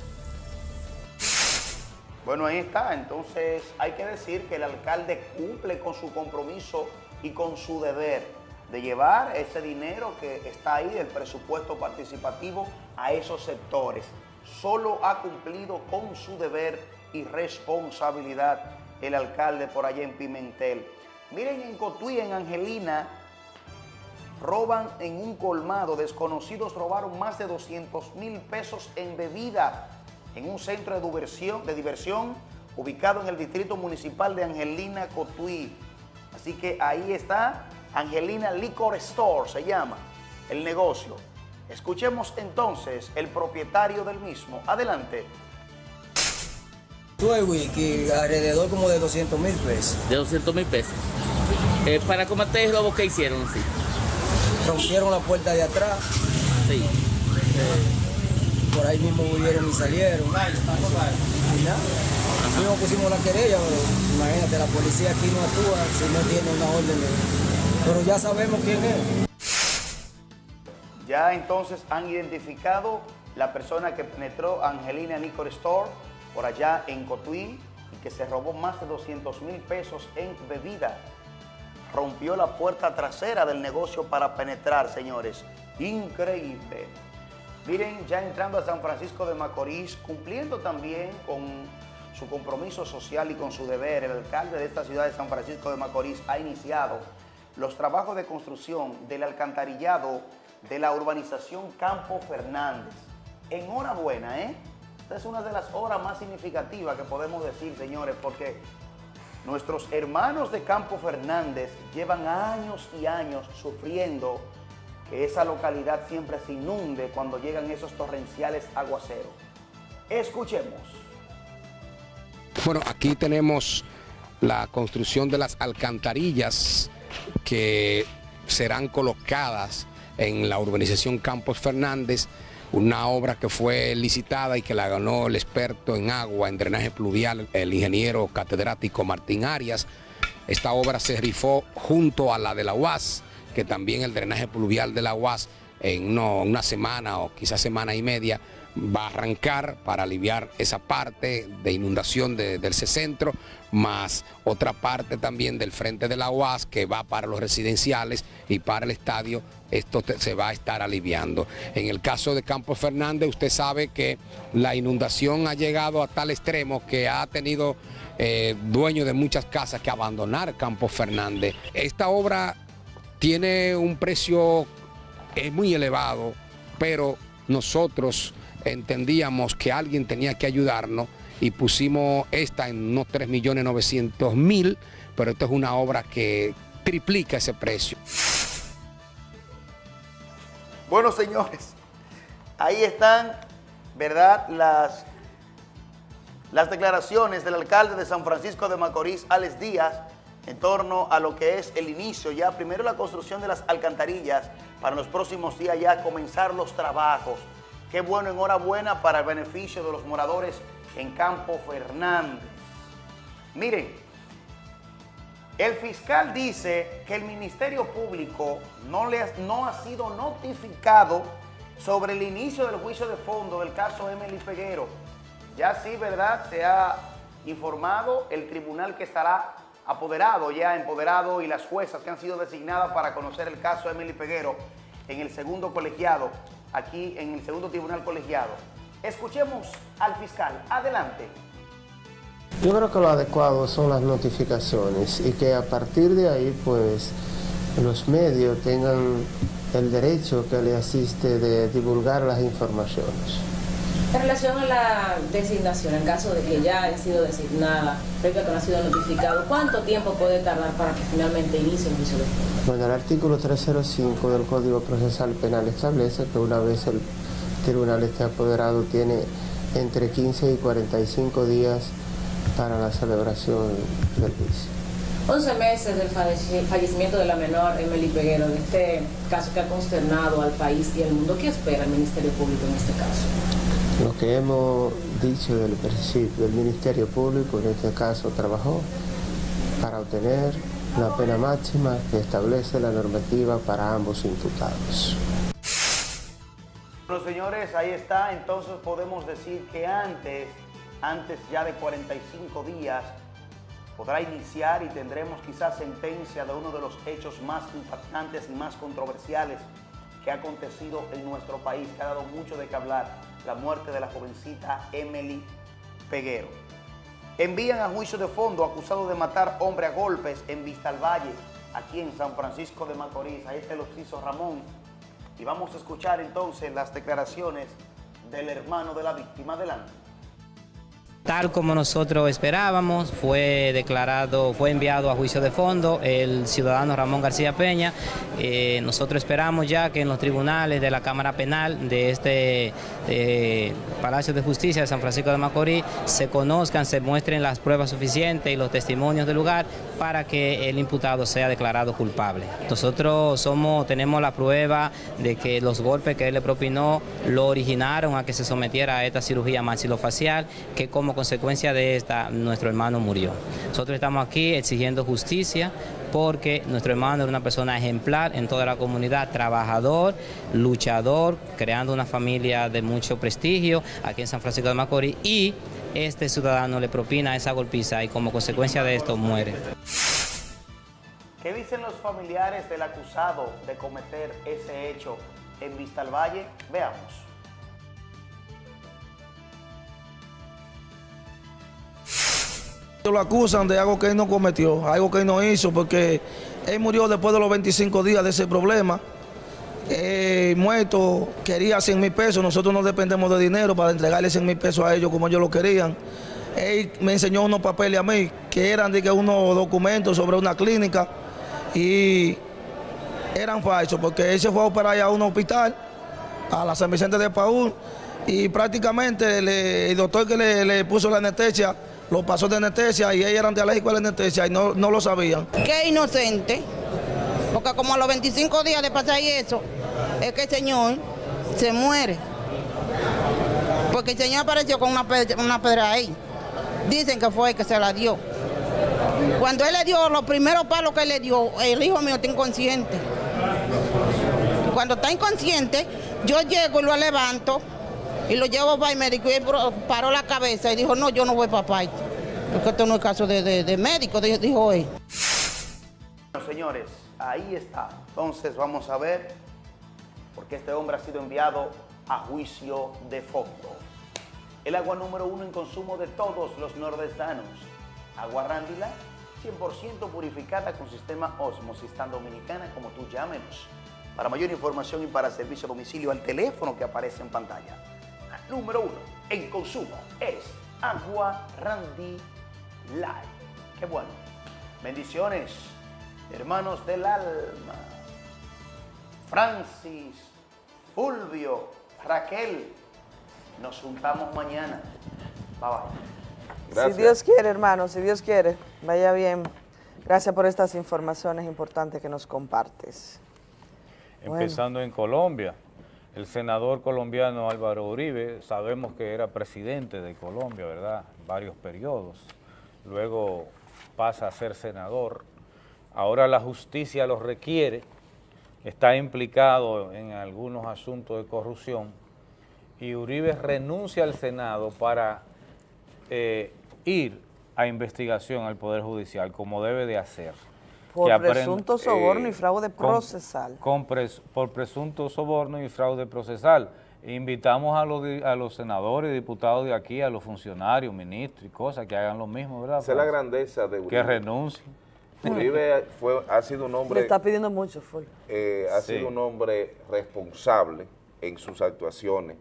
Bueno, ahí está. Entonces hay que decir que el alcalde cumple con su compromiso y con su deber de llevar ese dinero que está ahí del presupuesto participativo a esos sectores. Solo ha cumplido con su deber y responsabilidad el alcalde por allá en Pimentel. Miren, en Cotuí, en Angelina, roban en un colmado. Desconocidos robaron más de 200,000 pesos en bebida en un centro de diversión ubicado en el distrito municipal de Angelina, Cotuí. Así que ahí está, Angelina Liquor Store se llama el negocio. Escuchemos entonces el propietario del mismo. Adelante. Tuve wiki alrededor como de 200,000 pesos. De 200,000 pesos. ¿Para cometer el robo qué hicieron? Sí. Rompieron la puerta de atrás. Sí. Por ahí mismo huyeron y salieron. Y nada. Fuimos, pusimos la querella, pero imagínate, la policía aquí no actúa si no tiene una orden. Pero ya sabemos quién es. Ya entonces han identificado la persona que penetró Angelina Liquor Store por allá en Cotuí y que se robó más de 200,000 pesos en bebida. Rompió la puerta trasera del negocio para penetrar, señores. Increíble. Miren, ya entrando a San Francisco de Macorís, cumpliendo también con su compromiso social y con su deber, el alcalde de esta ciudad de San Francisco de Macorís ha iniciado los trabajos de construcción del alcantarillado de la urbanización Campo Fernández. Enhorabuena, Esta es una de las obras más significativas que podemos decir, señores, porque nuestros hermanos de Campo Fernández llevan años y años sufriendo que esa localidad siempre se inunde cuando llegan esos torrenciales aguaceros. Escuchemos. Bueno, aquí tenemos la construcción de las alcantarillas que serán colocadas en la urbanización Campos Fernández, una obra que fue licitada y que la ganó el experto en agua, en drenaje pluvial, el ingeniero catedrático Martín Arias. Esta obra se rifó junto a la de la UAS, que también el drenaje pluvial de la UAS en una semana o quizás semana y media va a arrancar para aliviar esa parte de inundación del centro, más otra parte también del frente de la UAS que va para los residenciales y para el estadio. Esto se va a estar aliviando. En el caso de Campos Fernández, usted sabe que la inundación ha llegado a tal extremo que ha tenido dueños de muchas casas que abandonar Campos Fernández. Esta obra tiene un precio muy elevado, pero nosotros entendíamos que alguien tenía que ayudarnos y pusimos esta en unos 3.900.000, pero esto es una obra que triplica ese precio. Bueno, señores, ahí están, ¿verdad?, las declaraciones del alcalde de San Francisco de Macorís, Alex Díaz, en torno a lo que es el inicio, ya primero la construcción de las alcantarillas, para los próximos días ya comenzar los trabajos. Qué bueno, enhorabuena para el beneficio de los moradores en Campo Fernández. Miren, el fiscal dice que el Ministerio Público no ha sido notificado sobre el inicio del juicio de fondo del caso Emily Peguero. Ya sí, ¿verdad?, se ha informado el tribunal que estará empoderado y las juezas que han sido designadas para conocer el caso de Emily Peguero en el segundo colegiado, aquí en el segundo tribunal colegiado. Escuchemos al fiscal. Adelante. Yo creo que lo adecuado son las notificaciones y que a partir de ahí, pues, los medios tengan el derecho que le asiste de divulgar las informaciones. En relación a la designación, en caso de que ya haya sido designada, pero que no ha sido notificado, ¿cuánto tiempo puede tardar para que finalmente inicie el juicio de fondo? Bueno, el artículo 305 del Código Procesal Penal establece que una vez el tribunal esté apoderado tiene entre 15 y 45 días para la celebración del juicio. 11 meses del fallecimiento de la menor Emily Peguero, en este caso que ha consternado al país y al mundo. ¿Qué espera el Ministerio Público en este caso? Lo que hemos dicho del principio, el Ministerio Público en este caso trabajó para obtener la pena máxima que establece la normativa para ambos imputados. Bueno, señores, ahí está. Entonces podemos decir que antes ya de 45 días podrá iniciar y tendremos quizás sentencia de uno de los hechos más impactantes y más controversiales que ha acontecido en nuestro país, que ha dado mucho de qué hablar, la muerte de la jovencita Emily Peguero. Envían a juicio de fondo acusado de matar hombre a golpes en Vistalvalle, aquí en San Francisco de Macorís. Ahí está el occiso Ramón. Y vamos a escuchar entonces las declaraciones del hermano de la víctima. Adelante. Tal como nosotros esperábamos, fue enviado a juicio de fondo el ciudadano Ramón García Peña. Nosotros esperamos ya que en los tribunales de la Cámara Penal de este Palacio de Justicia de San Francisco de Macorís se conozcan, se muestren las pruebas suficientes y los testimonios del lugar para que el imputado sea declarado culpable. Nosotros tenemos la prueba de que los golpes que él le propinó lo originaron a que se sometiera a esta cirugía maxilofacial, que como consecuencia de esta nuestro hermano murió. Nosotros estamos aquí exigiendo justicia porque nuestro hermano era una persona ejemplar en toda la comunidad, trabajador, luchador, creando una familia de mucho prestigio aquí en San Francisco de Macorís, y este ciudadano le propina esa golpiza y como consecuencia de esto muere. ¿Qué dicen los familiares del acusado de cometer ese hecho en Vistalvalle? Veamos. Lo acusan de algo que él no cometió, algo que él no hizo, porque él murió después de los 25 días de ese problema. Muerto, quería 100,000 pesos, nosotros no dependemos de dinero para entregarle 100,000 pesos a ellos como ellos lo querían. Él me enseñó unos papeles a mí, que eran de que unos documentos sobre una clínica, y eran falsos, porque él se fue a operar a un hospital, a la San Vicente de Paúl, y prácticamente el doctor que le puso la anestesia, lo pasó de anestesia y ellos eran de alérgico a la anestesia y no lo sabían. Qué inocente, porque como a los 25 días de pasar eso, es que el señor se muere. Porque el señor apareció con una pedra ahí. Dicen que fue el que se la dio. Cuando él le dio los primeros palos que él le dio, el hijo mío está inconsciente. Cuando está inconsciente, yo llego y lo levanto y lo llevo para el médico y él paró la cabeza y dijo, no, yo no voy para parte, porque esto no es caso de médico, dijo él. Bueno, señores, ahí está. Entonces vamos a ver, porque este hombre ha sido enviado a juicio de fondo. El agua número 1 en consumo de todos los nordestanos. Agua Rándila, 100% purificada con sistema Osmosis, tan dominicana como tú. Llámenos para mayor información y para servicio a domicilio al teléfono que aparece en pantalla. Número 1 en consumo es Agua Randy Light. Qué bueno. Bendiciones, hermanos del alma. Francis, Fulvio, Raquel, nos juntamos mañana. Bye bye. Gracias. Si Dios quiere, hermano, si Dios quiere, vaya bien. Gracias por estas informaciones importantes que nos compartes. Empezando en Colombia. El senador colombiano Álvaro Uribe, sabemos que era presidente de Colombia, ¿verdad? Varios periodos. Luego pasa a ser senador. Ahora la justicia lo requiere. Está implicado en algunos asuntos de corrupción. Y Uribe renuncia al Senado para ir a investigación al Poder Judicial, como debe de hacer. Por presunto soborno y fraude procesal. Por presunto soborno y fraude procesal. Invitamos a los senadores y diputados de aquí, a los funcionarios, ministros y cosas, que hagan lo mismo, ¿verdad? Esa es la grandeza de Uribe. Que renuncien. Uribe ha sido un hombre... Le está pidiendo mucho, ha sido un hombre responsable en sus actuaciones.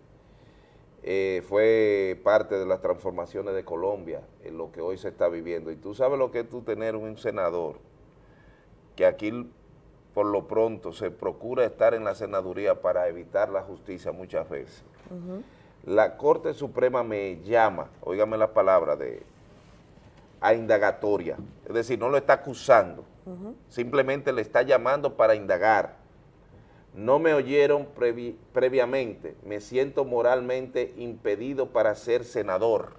Fue parte de las transformaciones de Colombia, en lo que hoy se está viviendo. Y tú sabes lo que es tú tener un senador, que aquí por lo pronto se procura estar en la senaduría para evitar la justicia muchas veces. La Corte Suprema me llama, óigame la palabra, a indagatoria. Es decir, no lo está acusando, simplemente le está llamando para indagar. No me oyeron previamente, me siento moralmente impedido para ser senador.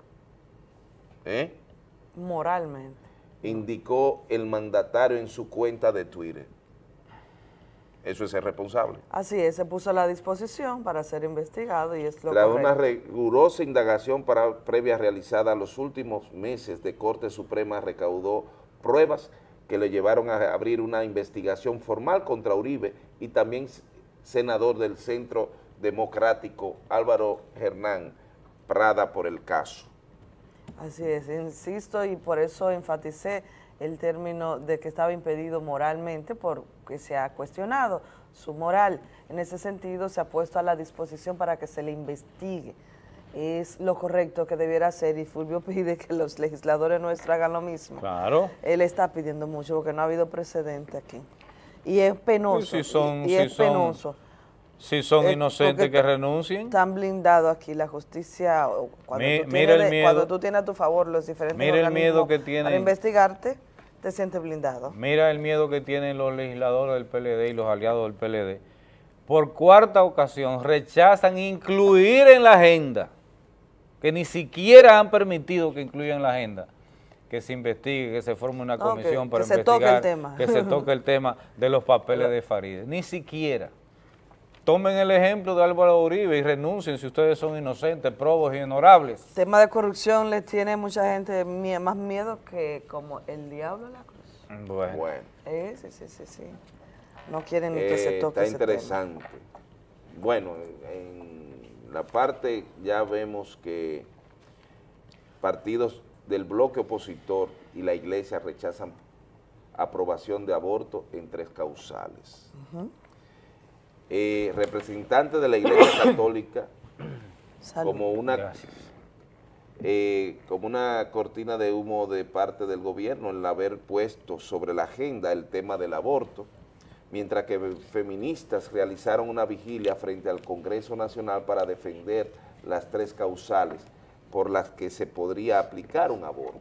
Moralmente. Indicó el mandatario en su cuenta de Twitter. Eso es ser responsable. Así es, se puso a la disposición para ser investigado y es lo correcto. Una rigurosa indagación previa realizada los últimos meses de Corte Suprema recaudó pruebas que le llevaron a abrir una investigación formal contra Uribe y también senador del Centro Democrático Álvaro Hernán Prada por el caso. Así es, insisto, y por eso enfaticé el término de que estaba impedido moralmente, porque se ha cuestionado su moral. En ese sentido, se ha puesto a la disposición para que se le investigue. Es lo correcto que debiera hacer, y Fulvio pide que los legisladores nuestros hagan lo mismo. Claro. Él está pidiendo mucho porque no ha habido precedente aquí. Y es penoso. Penoso. Si son inocentes, que renuncien. Están blindados aquí la justicia. Cuando tú tienes a tu favor los diferentes organismos para investigarte, te sientes blindado. Mira el miedo que tienen los legisladores del PLD y los aliados del PLD. Por cuarta ocasión rechazan incluir en la agenda, que ni siquiera han permitido que incluyan en la agenda, que se investigue, que se forme una comisión para investigar, que se toque el tema de los papeles de Farideh. Ni siquiera. Tomen el ejemplo de Álvaro Uribe y renuncien si ustedes son inocentes, probos y honorables. El tema de corrupción les tiene mucha gente más miedo que como el diablo a la cruz. Bueno. Sí. No quieren ni que se toque ese tema. Está interesante. Bueno, en la parte ya vemos que partidos del bloque opositor y la iglesia rechazan aprobación de aborto en 3 causales. Representantes de la Iglesia Católica, como una cortina de humo de parte del gobierno el haber puesto sobre la agenda el tema del aborto, mientras que feministas realizaron una vigilia frente al Congreso Nacional para defender las 3 causales por las que se podría aplicar un aborto.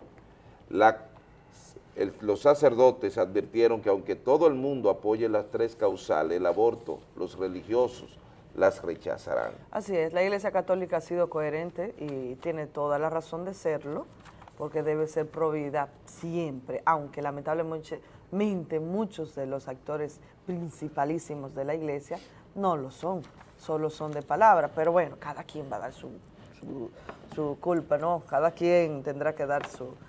Los sacerdotes advirtieron que aunque todo el mundo apoye las 3 causales, el aborto, los religiosos las rechazarán. Así es, la Iglesia Católica ha sido coherente y tiene toda la razón de serlo, porque debe ser provida siempre, aunque lamentablemente muchos de los actores principalísimos de la Iglesia no lo son, solo son de palabra, pero bueno, cada quien va a dar su culpa, ¿no? Cada quien tendrá que dar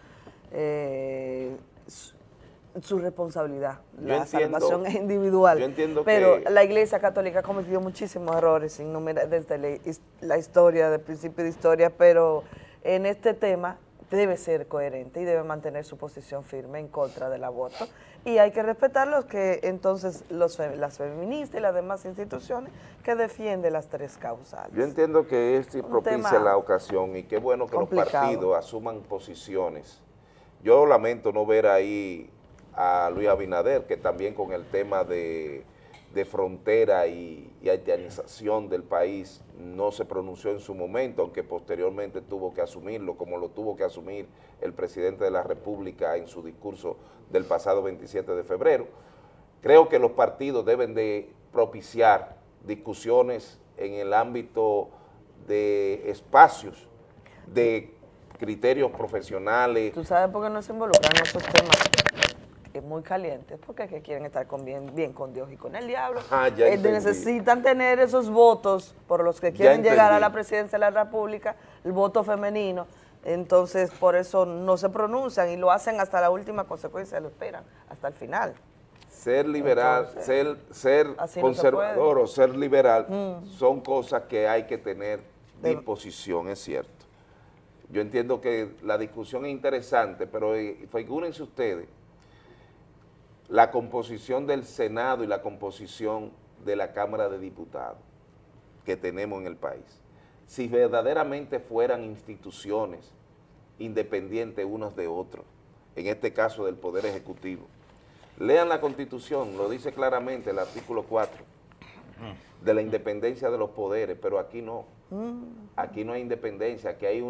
su responsabilidad. La salvación es individual. Yo entiendo pero la Iglesia Católica ha cometido muchísimos errores desde la historia, del principio de historia, pero en este tema debe ser coherente y debe mantener su posición firme en contra del aborto. Y hay que respetar entonces las feministas y las demás instituciones que defienden las 3 causales. Yo entiendo que es propicia la ocasión y qué bueno que los partidos asuman posiciones. Yo lamento no ver ahí a Luis Abinader, que también con el tema de frontera y haitianización del país no se pronunció en su momento, aunque posteriormente tuvo que asumirlo, como lo tuvo que asumir el presidente de la República en su discurso del pasado 27 de febrero. Creo que los partidos deben de propiciar discusiones en el ámbito de espacios, de criterios profesionales. ¿Tú sabes por qué no se involucran en esos temas muy calientes? Porque es que quieren estar bien con Dios y con el diablo. Necesitan tener esos votos por los que quieren llegar a la presidencia de la República, el voto femenino, Entonces, por eso no se pronuncian y lo hacen hasta la última consecuencia, lo esperan, hasta el final. Ser liberal, Entonces, ser así conservador no o ser liberal son cosas que hay que tener disposición, es cierto. Yo entiendo que la discusión es interesante, pero figúrense ustedes la composición del Senado y la composición de la Cámara de Diputados que tenemos en el país. Si verdaderamente fueran instituciones independientes unos de otros, en este caso del Poder Ejecutivo. Lean la Constitución, lo dice claramente el artículo 4, de la independencia de los poderes, pero aquí no. Aquí no hay independencia, aquí hay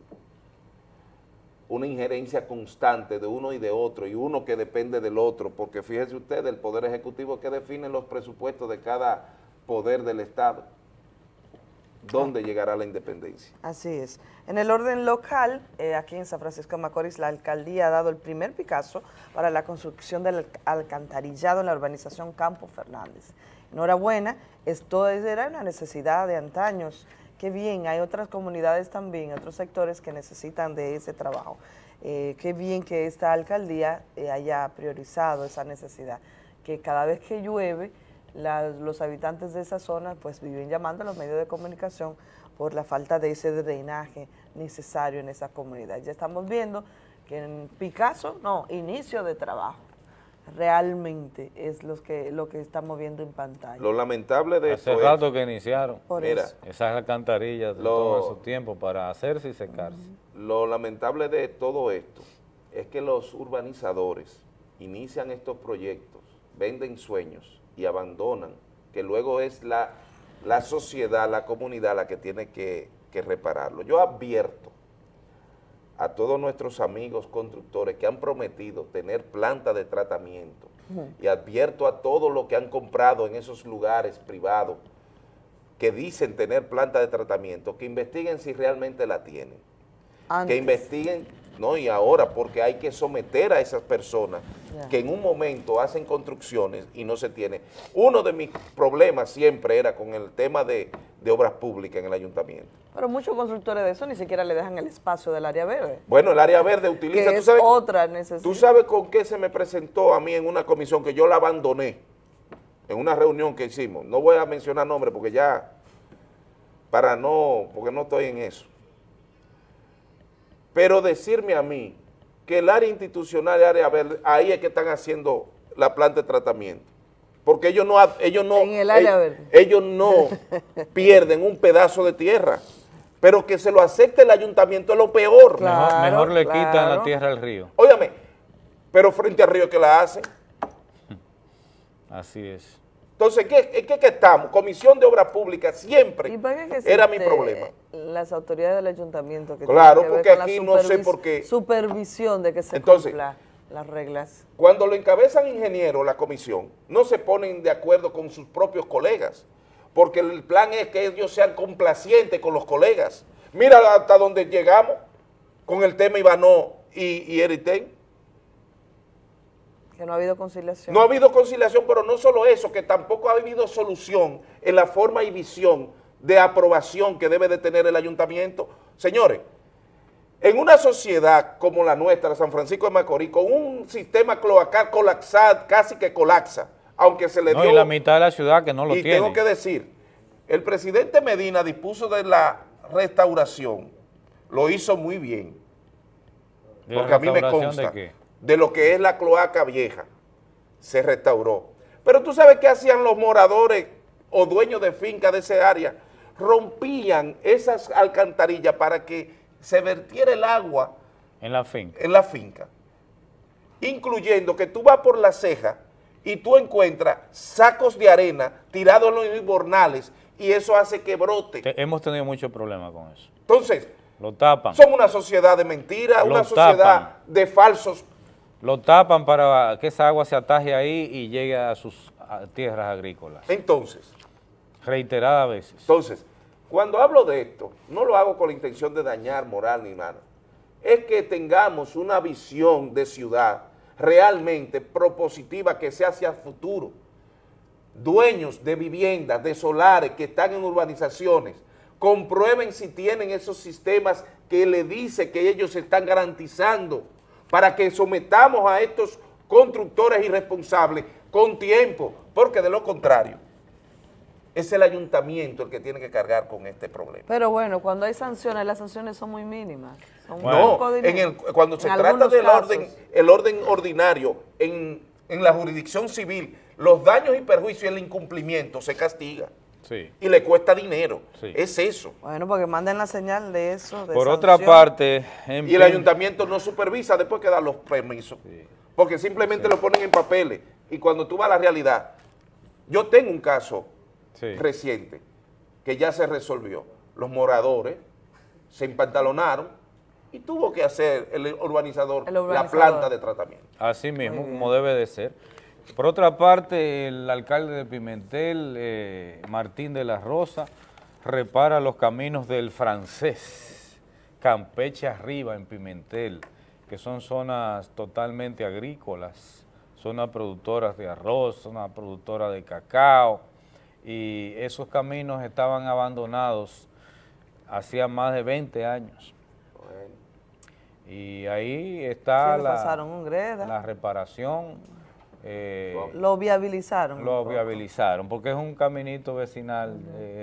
una injerencia constante de uno y de otro, y uno que depende del otro, porque fíjese usted, el Poder Ejecutivo que define los presupuestos de cada poder del Estado. ¿Dónde llegará la independencia? Así es. En el orden local, aquí en San Francisco de Macorís, la alcaldía ha dado el primer Picasso para la construcción del alcantarillado en la urbanización Campo Fernández. Enhorabuena, esto era una necesidad de antaños. Qué bien, hay otras comunidades también, otros sectores que necesitan de ese trabajo. Qué bien que esta alcaldía haya priorizado esa necesidad, que cada vez que llueve, los habitantes de esa zona pues viven llamando a los medios de comunicación por la falta de ese drenaje necesario en esa comunidad. Ya estamos viendo que en Picasso, inicio de trabajo, realmente es lo que estamos viendo en pantalla. Lo lamentable de esto Hace rato que iniciaron. Mira, esas alcantarillas de todo ese tiempo para hacerse y secarse. Lo lamentable de todo esto es que los urbanizadores inician estos proyectos, venden sueños y abandonan, que luego es la sociedad, la comunidad la que tiene que repararlo. Yo advierto a todos nuestros amigos constructores que han prometido tener planta de tratamiento y advierto a todos los que han comprado en esos lugares privados que dicen tener planta de tratamiento, que investiguen si realmente la tienen. Que investiguen, y ahora, porque hay que someter a esas personas que en un momento hacen construcciones y no se tiene. Uno de mis problemas siempre era con el tema de obras públicas en el ayuntamiento. Pero muchos constructores de eso ni siquiera le dejan el espacio del área verde. Bueno, el área verde utiliza... Que es otra necesidad. ¿Tú sabes con qué se me presentó a mí en una comisión que yo la abandoné? En una reunión que hicimos. No voy a mencionar nombres porque porque no estoy en eso. Pero decirme a mí que el área institucional y el área verde, ahí es que están haciendo la planta de tratamiento. Porque ellos no pierden un pedazo de tierra, pero que se lo acepte el ayuntamiento es lo peor. Mejor le quitan la tierra al río. Óyame, pero frente al río que la hacen. Así es. Entonces, ¿qué estamos? Comisión de Obras Públicas siempre era mi problema. Las autoridades del ayuntamiento que claro, porque aquí no sé por qué. Supervisión de que se cumplan las reglas. Cuando lo encabezan ingenieros, la comisión, no se ponen de acuerdo con sus propios colegas, porque el plan es que ellos sean complacientes con los colegas. Mira hasta donde llegamos con el tema Ivanó y Eritén. Que no ha habido conciliación. No ha habido conciliación, pero no solo eso, que tampoco ha habido solución en la forma y visión de aprobación que debe de tener el ayuntamiento. Señores, en una sociedad como la nuestra, San Francisco de Macorís, con un sistema cloacal colapsado, casi que colapsa, aunque se le dio... y la mitad de la ciudad que no lo tiene. Y tengo que decir, el presidente Medina dispuso de la restauración, lo hizo muy bien, porque a mí me consta. De lo que es la cloaca vieja, se restauró. Pero tú sabes qué hacían los moradores o dueños de finca de ese área, rompían esas alcantarillas para que se vertiera el agua en la finca, incluyendo que tú vas por la ceja y tú encuentras sacos de arena tirados en los invernales y eso hace que brote. Hemos tenido muchos problemas con eso. Entonces, lo tapan. Somos una sociedad de mentiras, una sociedad de falsos. Lo tapan para que esa agua se ataje ahí y llegue a sus tierras agrícolas. Entonces. Reiteradas veces. Entonces, cuando hablo de esto, no lo hago con la intención de dañar moral ni nada. Es que tengamos una visión de ciudad realmente propositiva que sea hacia el futuro. Dueños de viviendas, de solares que están en urbanizaciones, comprueben si tienen esos sistemas que le dice que ellos están garantizando para que sometamos a estos constructores irresponsables con tiempo, porque de lo contrario, es el ayuntamiento el que tiene que cargar con este problema. Pero bueno, cuando hay sanciones, las sanciones son muy mínimas. Son No, cuando se trata del orden ordinario, en la jurisdicción civil, los daños y perjuicios y el incumplimiento se castiga. Sí. Y le cuesta dinero. Sí. Es eso. Bueno, porque manden la señal de eso. Por otra parte... Y el ayuntamiento no supervisa después que da los permisos. Sí. Porque simplemente lo ponen en papeles. Y cuando tú vas a la realidad, yo tengo un caso reciente que ya se resolvió. Los moradores se empantalonaron y tuvo que hacer el urbanizador la planta de tratamiento. Así mismo, como debe de ser. Por otra parte, el alcalde de Pimentel, Martín de la Rosa, repara los caminos del Francés, Campeche arriba en Pimentel, que son zonas totalmente agrícolas, zonas productoras de arroz, zonas productoras de cacao, y esos caminos estaban abandonados hacía más de 20 años. Bueno. Y ahí está la reparación. Lo viabilizaron. Lo viabilizaron, porque es un caminito vecinal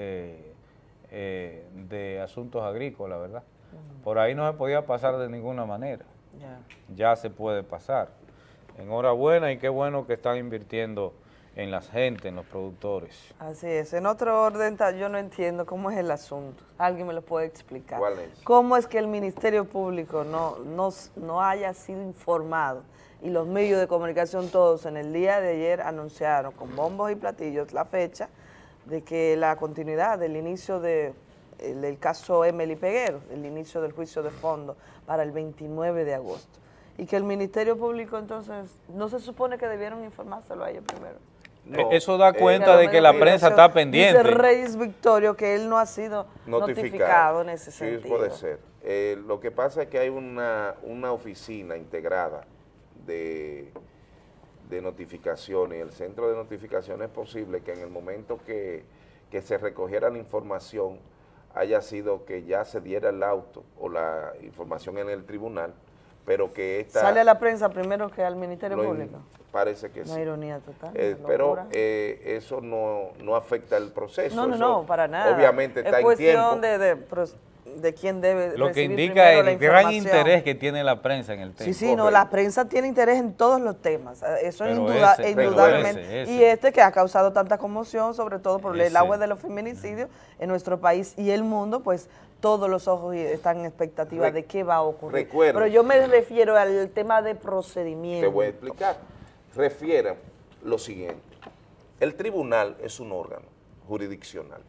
de asuntos agrícolas, ¿verdad? Por ahí no se podía pasar de ninguna manera. Ya se puede pasar. Enhorabuena y qué bueno que están invirtiendo en la gente, en los productores. Así es. En otro orden, yo no entiendo cómo es el asunto. ¿Alguien me lo puede explicar? ¿Cuál es? ¿Cómo es que el Ministerio Público no haya sido informado? Y los medios de comunicación todos en el día de ayer anunciaron con bombos y platillos la fecha de que la continuidad del inicio del caso Emily Peguero, el inicio del juicio de fondo para el 29 de agosto. Y que el Ministerio Público entonces, ¿no se supone que debieron informárselo a ellos primero? No, eso da cuenta de que la prensa está pendiente. Dice Reyes Victorio que él no ha sido notificado en ese sentido. Sí, puede ser. Lo que pasa es que hay una oficina integrada de notificaciones, y el centro de notificaciones es posible que en el momento que se recogiera la información haya sido que ya se diera el auto o la información en el tribunal, pero que esta... ¿Sale a la prensa primero que al Ministerio Público? Parece que sí. Una ironía total. Pero eso no afecta el proceso. No, para nada. Obviamente está en tiempo. Es cuestión de quién debe lo que recibir indica el gran interés que tiene la prensa en el tema. Sí, no, la prensa tiene interés en todos los temas, eso es indudablemente, y que ha causado tanta conmoción, sobre todo por el auge de los feminicidios en nuestro país y el mundo, pues todos los ojos están en expectativa de qué va a ocurrir. Pero yo me refiero al tema de procedimiento. Te voy a explicar. Refiere lo siguiente, el tribunal es un órgano jurisdiccional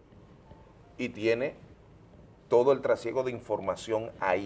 y tiene todo el trasiego de información ahí.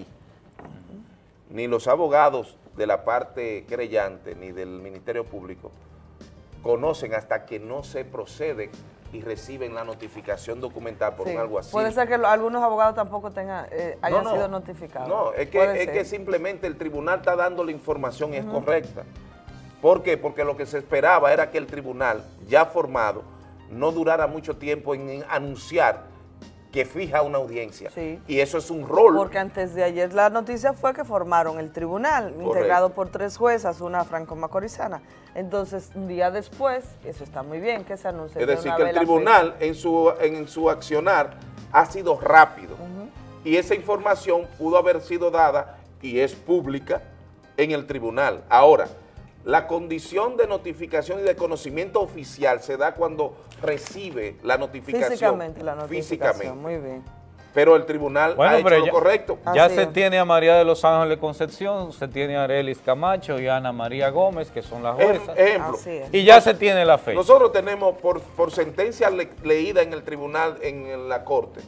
Ni los abogados de la parte creyente ni del Ministerio Público conocen hasta que no se procede y reciben la notificación documental por un alguacil. Puede ser que algunos abogados tampoco hayan sido notificados. No, es que simplemente el tribunal está dando la información y es correcta. ¿Por qué? Porque lo que se esperaba era que el tribunal, ya formado, no durara mucho tiempo en anunciar que fija una audiencia. Sí. Y eso es un rol. Porque antes de ayer la noticia fue que formaron el tribunal, integrado por 3 juezas, una franco-macorizana. Entonces, un día después, eso está muy bien, que se anuncie. Es decir, que el tribunal en su accionar ha sido rápido. Y esa información pudo haber sido dada y es pública en el tribunal. Ahora, la condición de notificación y de conocimiento oficial se da cuando recibe la notificación. Físicamente la notificación, muy bien. Pero el tribunal ha hecho lo correcto. Ya se tiene a María de los Ángeles Concepción, se tiene a Arelis Camacho y a Ana María Gómez, que son las juezas. Ejemplo. Y ya se tiene la fecha. Nosotros tenemos por sentencia leída en el tribunal, en la corte,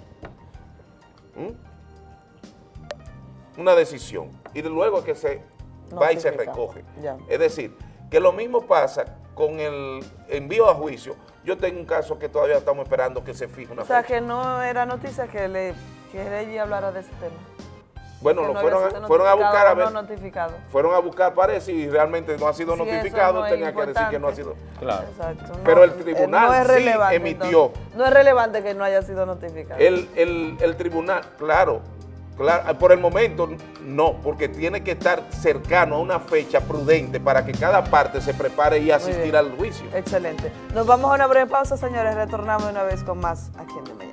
una decisión. Y luego que se va y se recoge. Ya. Es decir, que lo mismo pasa con el envío a juicio. Yo tengo un caso que todavía estamos esperando que se fije una fecha. O sea, que no era noticia que Reggie hablara de ese tema. Bueno, que lo no fueron, había sido fueron a buscar a notificado ver. o no notificado. Fueron a buscar, parece, y realmente no ha sido Sí, notificado, eso no es tenía que decir que no ha sido. Claro. Exacto. No, Pero el tribunal no es sí relevante, emitió. entonces. No es relevante que no haya sido notificado. El tribunal, claro, por el momento no, porque tiene que estar cercano a una fecha prudente para que cada parte se prepare y asistir al juicio. Excelente. Nos vamos a una breve pausa, señores. Retornamos una vez con más aquí en De Mañana.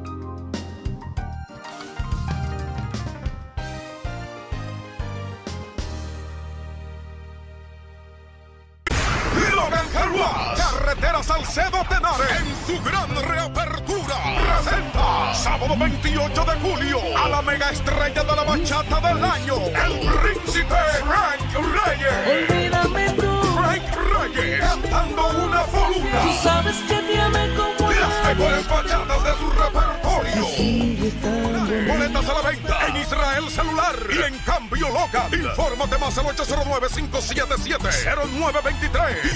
Logan Car Wash, Carretera Salcedo Tenares, en su gran reapertura, presenta sábado 28 de julio a la mega estrella de la bachata del año, el príncipe Frank Reyes. Olvídame tú, Frank Reyes, cantando una por una. tú sabes que te amé como Las mejores bachatas de su repertorio. Boletas a la venta en Israel Celular y en Cambio Local. Infórmate más al 809-577-0923 y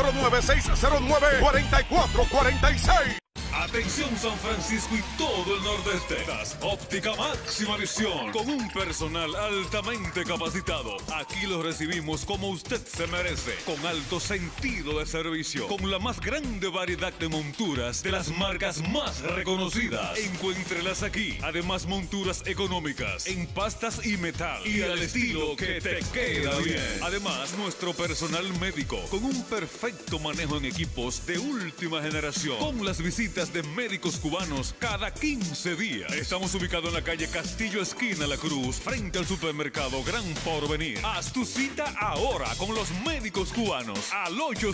809-609-4446. Atención San Francisco y todo el nordeste. Óptica Máxima Visión, con un personal altamente capacitado. Aquí lo recibimos como usted se merece, con alto sentido de servicio, con la más grande variedad de monturas de las marcas más reconocidas. Encuéntrelas aquí. Además, monturas económicas en pastas y metal y al estilo que te queda bien. Además, nuestro personal médico con un perfecto manejo en equipos de última generación, con las visitas de médicos cubanos cada 15 días. Estamos ubicados en la calle Castillo, esquina La Cruz, frente al supermercado Gran Porvenir. Haz tu cita ahora con los médicos cubanos al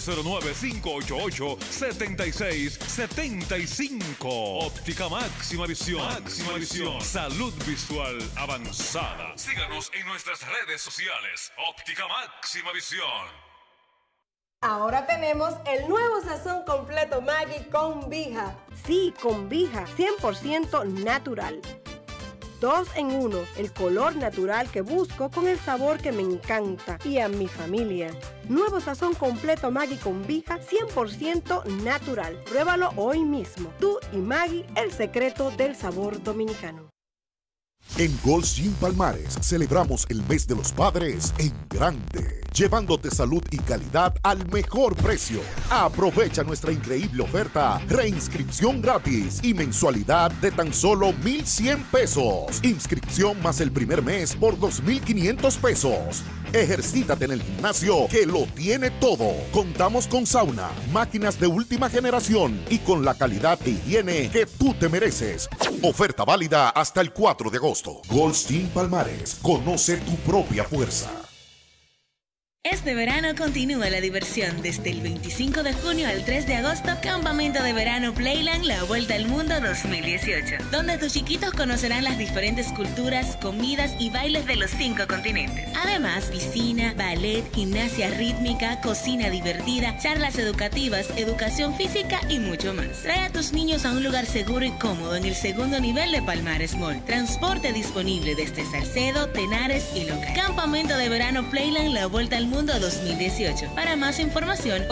809-588-7675. Óptica Máxima Visión. Máxima Visión. Salud visual avanzada. Síganos en nuestras redes sociales. Óptica Máxima Visión. Ahora tenemos el nuevo sazón completo Maggi con Vija. Sí, con Vija, 100% natural. 2 en 1, el color natural que busco con el sabor que me encanta y a mi familia. Nuevo sazón completo Maggi con Vija, 100% natural. Pruébalo hoy mismo. Tú y Maggi, el secreto del sabor dominicano. En Gold Gym Palmares celebramos el mes de los padres en grande, llevándote salud y calidad al mejor precio. Aprovecha nuestra increíble oferta, reinscripción gratis y mensualidad de tan solo 1,100 pesos. Inscripción más el primer mes por 2,500 pesos. Ejercítate en el gimnasio que lo tiene todo. Contamos con sauna, máquinas de última generación y con la calidad e higiene que tú te mereces. Oferta válida hasta el 4 de agosto. Goldstein Palmares, conoce tu propia fuerza. Este verano continúa la diversión. Desde el 25 de junio al 3 de agosto, Campamento de Verano Playland, la Vuelta al Mundo 2018, donde tus chiquitos conocerán las diferentes culturas, comidas y bailes de los 5 continentes. Además, piscina, ballet, gimnasia rítmica, cocina divertida, charlas educativas, educación física y mucho más. Trae a tus niños a un lugar seguro y cómodo en el segundo nivel de Palmares Mall. Transporte disponible desde Salcedo, Tenares y Loca. Campamento de Verano Playland, la Vuelta al Mundo 2018. Para más información,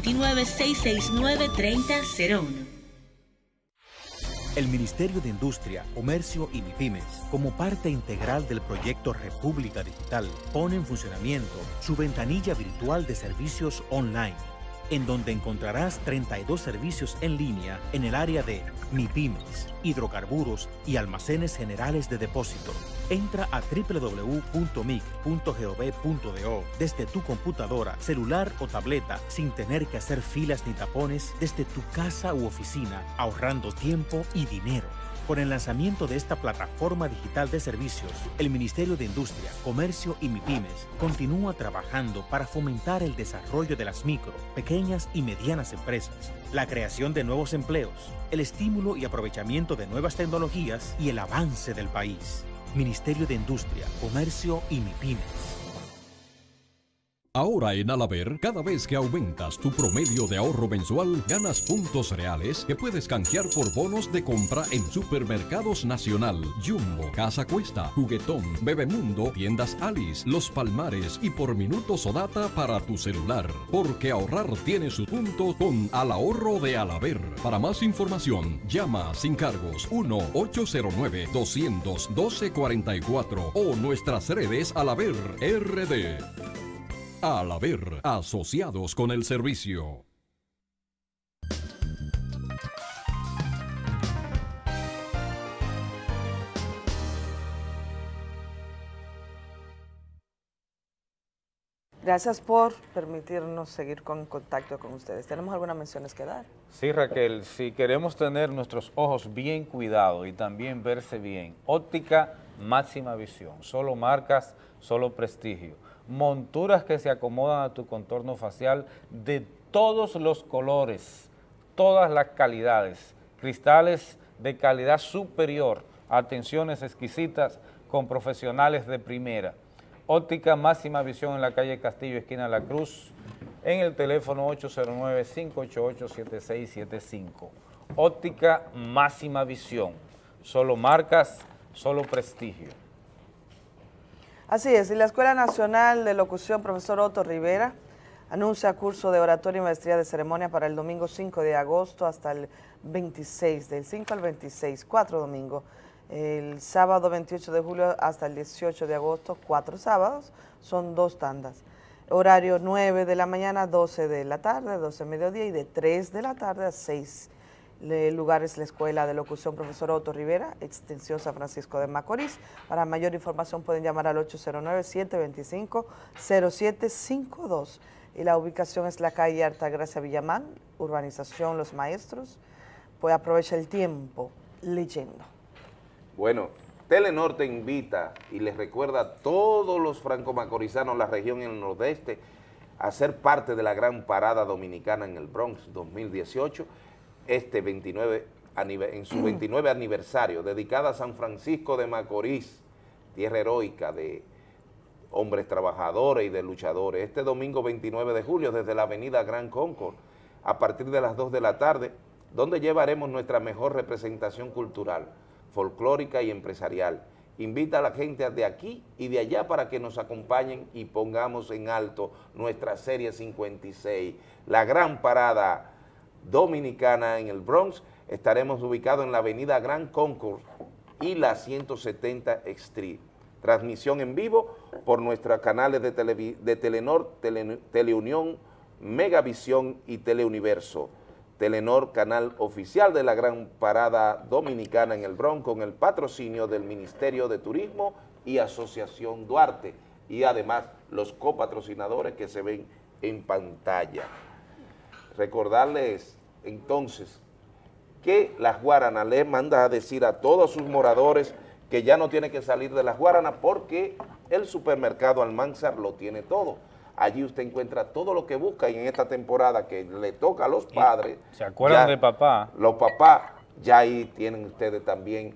829-669-3001. El Ministerio de Industria, Comercio y MIPYMES, como parte integral del proyecto República Digital, pone en funcionamiento su ventanilla virtual de servicios online, en donde encontrarás 32 servicios en línea en el área de MIPYMES, hidrocarburos y almacenes generales de depósito. Entra a www.mic.gov.do desde tu computadora, celular o tableta sin tener que hacer filas ni tapones desde tu casa u oficina, ahorrando tiempo y dinero. Con el lanzamiento de esta plataforma digital de servicios, el Ministerio de Industria, Comercio y MIPYMES continúa trabajando para fomentar el desarrollo de las micro, pequeñas y medianas empresas, la creación de nuevos empleos, el estímulo y aprovechamiento de nuevas tecnologías y el avance del país. Ministerio de Industria, Comercio y MIPYMES. Ahora en Alaber, cada vez que aumentas tu promedio de ahorro mensual, ganas puntos reales que puedes canjear por bonos de compra en Supermercados Nacional, Jumbo, Casa Cuesta, Juguetón, Bebemundo, Tiendas Alice, Los Palmares y por minutos o data para tu celular. Porque ahorrar tiene su punto con Al Ahorro de Alaber. Para más información, llama sin cargos 1-809-212-44 o nuestras redes Alaber RD. Alaber, asociados con el servicio. Gracias por permitirnos seguir en contacto con ustedes. ¿Tenemos algunas menciones que dar? Sí, Raquel, si queremos tener nuestros ojos bien cuidados y también verse bien, óptica máxima visión, solo marcas, solo prestigio. Monturas que se acomodan a tu contorno facial de todos los colores, todas las calidades, cristales de calidad superior, atenciones exquisitas con profesionales de primera. Óptica máxima visión en la calle Castillo, esquina La Cruz, en el teléfono 809-588-7675. Óptica máxima visión, solo marcas, solo prestigio. Así es, y la Escuela Nacional de Locución Profesor Otto Rivera anuncia curso de oratoria y maestría de ceremonia para el domingo 5 de agosto hasta el 26, del 5 al 26, 4 domingos. El sábado 28 de julio hasta el 18 de agosto, 4 sábados, son 2 tandas. Horario 9 de la mañana, 12 de la tarde, 12 de mediodía y de 3 de la tarde a 6. Lugar es la Escuela de Locución Profesor Otto Rivera, extensión San Francisco de Macorís. Para mayor información pueden llamar al 809-725-0752. Y la ubicación es la calle Altagracia Villamán, urbanización Los Maestros. Pues aprovecha el tiempo leyendo. Bueno, Telenor te invita y les recuerda a todos los franco-macorizanos, la región en el nordeste, a ser parte de la gran parada dominicana en el Bronx 2018, en su 29 aniversario, dedicada a San Francisco de Macorís, tierra heroica de hombres trabajadores y de luchadores. Este domingo 29 de julio, desde la avenida Gran Concord, a partir de las 2 de la tarde, donde llevaremos nuestra mejor representación cultural, folclórica y empresarial. Invita a la gente de aquí y de allá para que nos acompañen y pongamos en alto nuestra Serie 56, la gran parada dominicana en el Bronx. Estaremos ubicados en la avenida Gran Concord y la 170 Street. Transmisión en vivo por nuestros canales de Telenor, Teleunión, Megavisión y Teleuniverso. Telenor, canal oficial de la gran parada dominicana en el Bronx, con el patrocinio del Ministerio de Turismo y Asociación Duarte, y además los copatrocinadores que se ven en pantalla. Recordarles entonces que Las Guaranas le manda a decir a todos sus moradores que ya no tiene que salir de Las Guaranas porque el supermercado Almanzar lo tiene todo. Allí usted encuentra todo lo que busca y en esta temporada que le toca a los padres. ¿Se acuerdan de papá? Los papás, ya ahí tienen ustedes también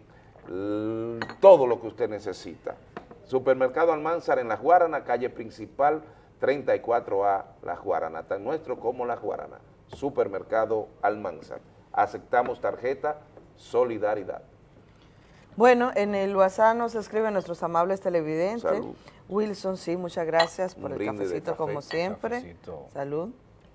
todo lo que usted necesita. Supermercado Almanzar en Las Guaranas, calle principal 34A, Las Guaranas, tan nuestro como Las Guaranas. Supermercado Almanzar. Aceptamos tarjeta Solidaridad. Bueno, en el WhatsApp nos escriben nuestros amables televidentes. Salud. Wilson, sí, muchas gracias por Un el brinde de cafecito café. como siempre. Cafecito. Salud.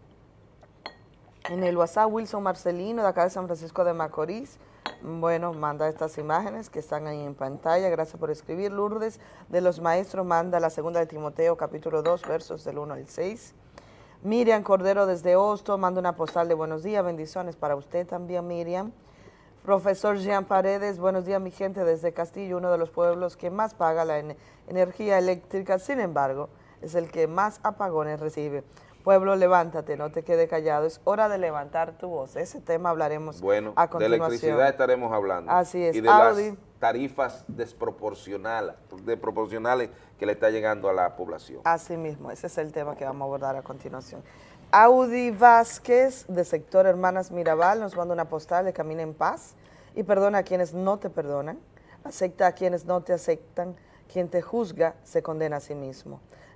En el WhatsApp, Wilson Marcelino, de acá de San Francisco de Macorís. Bueno, manda estas imágenes que están ahí en pantalla. Gracias por escribir. Lourdes de los Maestros manda la 2 de Timoteo, capítulo 2, versos del 1 al 6. Miriam Cordero desde Hosto manda una postal de buenos días. Bendiciones para usted también, Miriam. Profesor Jean Paredes, buenos días mi gente desde Castillo, uno de los pueblos que más paga la energía eléctrica, sin embargo, es el que más apagones recibe. Pueblo, levántate, no te quede callado, es hora de levantar tu voz. Ese tema hablaremos a continuación. De electricidad estaremos hablando. Así es. Y de las tarifas desproporcionales que le está llegando a la población. Así mismo, ese es el tema que vamos a abordar a continuación. Audi Vázquez, de sector Hermanas Mirabal, nos manda una postal de Camina en Paz y perdona a quienes no te perdonan, acepta a quienes no te aceptan, quien te juzga se condena a sí mismo.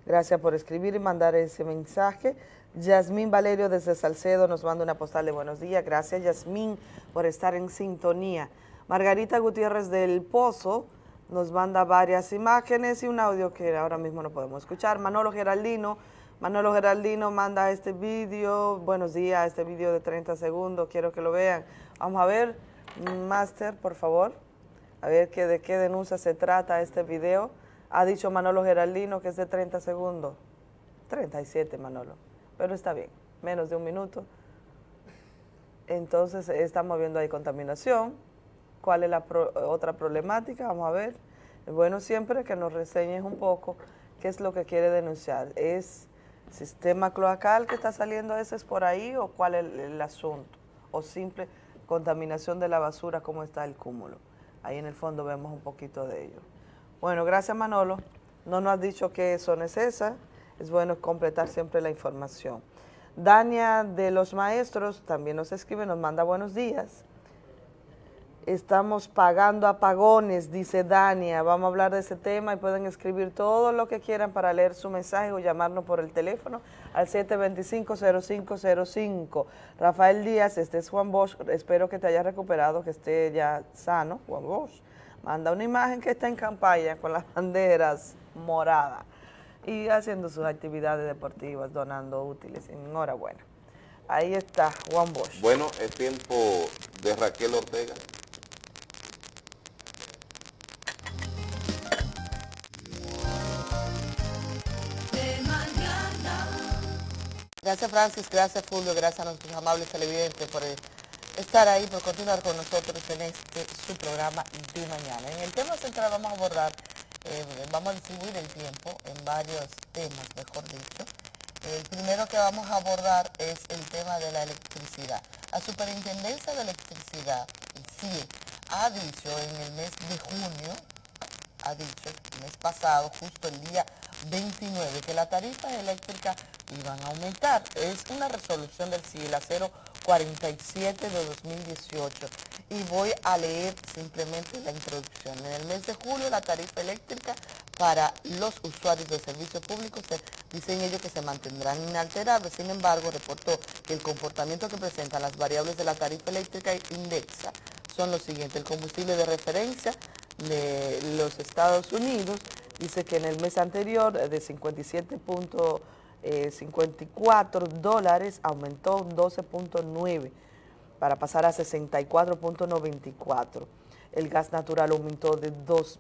Gracias por escribir y mandar ese mensaje. Yasmín Valerio desde Salcedo nos manda una postal de buenos días. Gracias, Yasmín, por estar en sintonía. Margarita Gutiérrez del Pozo nos manda varias imágenes y un audio que ahora mismo no podemos escuchar. Manolo Geraldino manda este vídeo. Buenos días, este vídeo de 30 segundos, quiero que lo vean. Vamos a ver, Master, por favor, a ver de qué denuncia se trata este video. Ha dicho Manolo Geraldino que es de 30 segundos. 37, Manolo, pero está bien, menos de un minuto. Entonces estamos viendo ahí contaminación. ¿Cuál es la otra problemática? Vamos a ver. Es bueno siempre que nos reseñes un poco qué es lo que quiere denunciar. ¿Es sistema cloacal que está saliendo a veces por ahí o cuál es el asunto? O simple contaminación de la basura, ¿cómo está el cúmulo? Ahí en el fondo vemos un poquito de ello. Bueno, gracias Manolo. No nos has dicho qué zona es esa. Es bueno completar siempre la información. Dania de los Maestros también nos escribe, nos manda buenos días. Estamos pagando apagones, dice Dania. Vamos a hablar de ese tema y pueden escribir todo lo que quieran para leer su mensaje o llamarnos por el teléfono al 725-0505. Rafael Díaz, este es Juan Bosch, espero que te hayas recuperado, que esté ya sano. Juan Bosch manda una imagen que está en campaña con las banderas moradas y haciendo sus actividades deportivas, donando útiles. Enhorabuena. Ahí está Juan Bosch. Bueno, es tiempo de Raquel Ortega. Gracias Francis, gracias Fulvio, gracias a nuestros amables televidentes por estar ahí, por continuar con nosotros en su programa de mañana. En el tema central vamos a abordar, vamos a distribuir el tiempo en varios temas, mejor dicho. El primero que vamos a abordar es el tema de la electricidad. La Superintendencia de Electricidad, sí, ha dicho en el mes de junio, el mes pasado, justo el día 29, que las tarifas eléctricas iban a aumentar. Es una resolución del CIE, la 047 de 2018. Y voy a leer simplemente la introducción. En el mes de julio, la tarifa eléctrica para los usuarios de servicios públicos, dicen ellos que se mantendrán inalterables. Sin embargo, reportó que el comportamiento que presentan las variables de la tarifa eléctrica indexa son los siguientes. El combustible de referencia de los Estados Unidos dice que en el mes anterior de 57.54 dólares aumentó 12.9 para pasar a 64.94. El gas natural aumentó de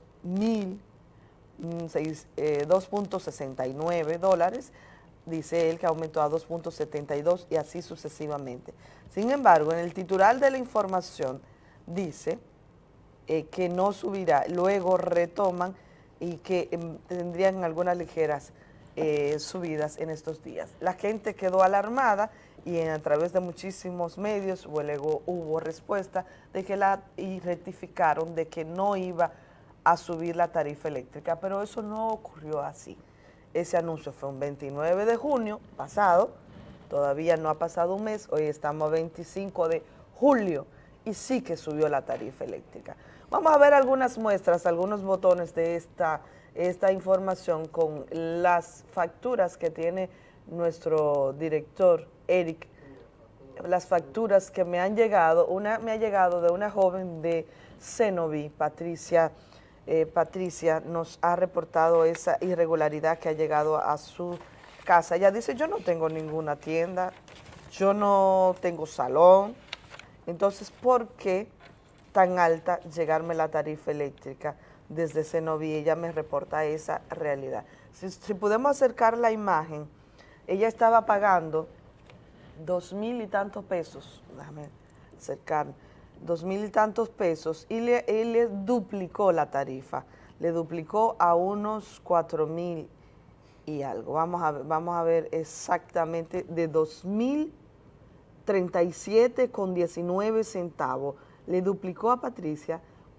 2.69 dólares, dice él que aumentó a 2.72 y así sucesivamente. Sin embargo, en el titular de la información dice que no subirá, luego retoman y que tendrían algunas ligeras subidas en estos días. La gente quedó alarmada y a través de muchísimos medios luego hubo respuesta de que y rectificaron de que no iba a subir la tarifa eléctrica, pero eso no ocurrió así. Ese anuncio fue un 29 de junio pasado, todavía no ha pasado un mes, hoy estamos a 25 de julio y sí que subió la tarifa eléctrica. Vamos a ver algunas muestras, algunos botones de esta información con las facturas que tiene nuestro director Eric, las facturas que me han llegado. Una me ha llegado de una joven de Cenoví, Patricia. Patricia nos ha reportado esa irregularidad que ha llegado a su casa. Ella dice, yo no tengo ninguna tienda, yo no tengo salón, entonces, ¿por qué tan alta llegarme la tarifa eléctrica desde Cenoví? Ella me reporta esa realidad. Si podemos acercar la imagen, ella estaba pagando 2,000 y tantos pesos, déjame acercar, 2,000 y tantos pesos y él le duplicó la tarifa, le duplicó a unos 4,000 y algo. Vamos a ver exactamente de 2,037,19 centavos. Le duplicó a Patricia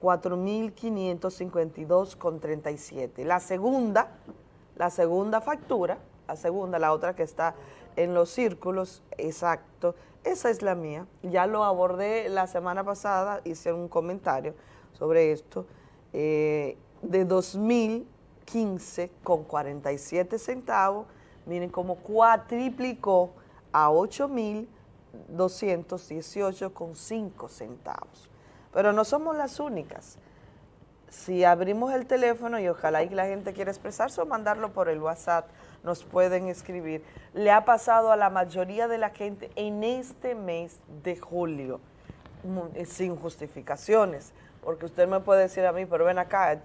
4,552,37. La segunda factura, la otra que está en los círculos, exacto, esa es la mía. Ya lo abordé la semana pasada, hice un comentario sobre esto, de 2,000 15,47 centavos, miren cómo cuatriplicó a 8.218,5 centavos. Pero no somos las únicas. Si abrimos el teléfono y ojalá y la gente quiera expresarse o mandarlo por el WhatsApp, nos pueden escribir. Le ha pasado a la mayoría de la gente en este mes de julio, sin justificaciones, porque usted me puede decir a mí, pero ven acá,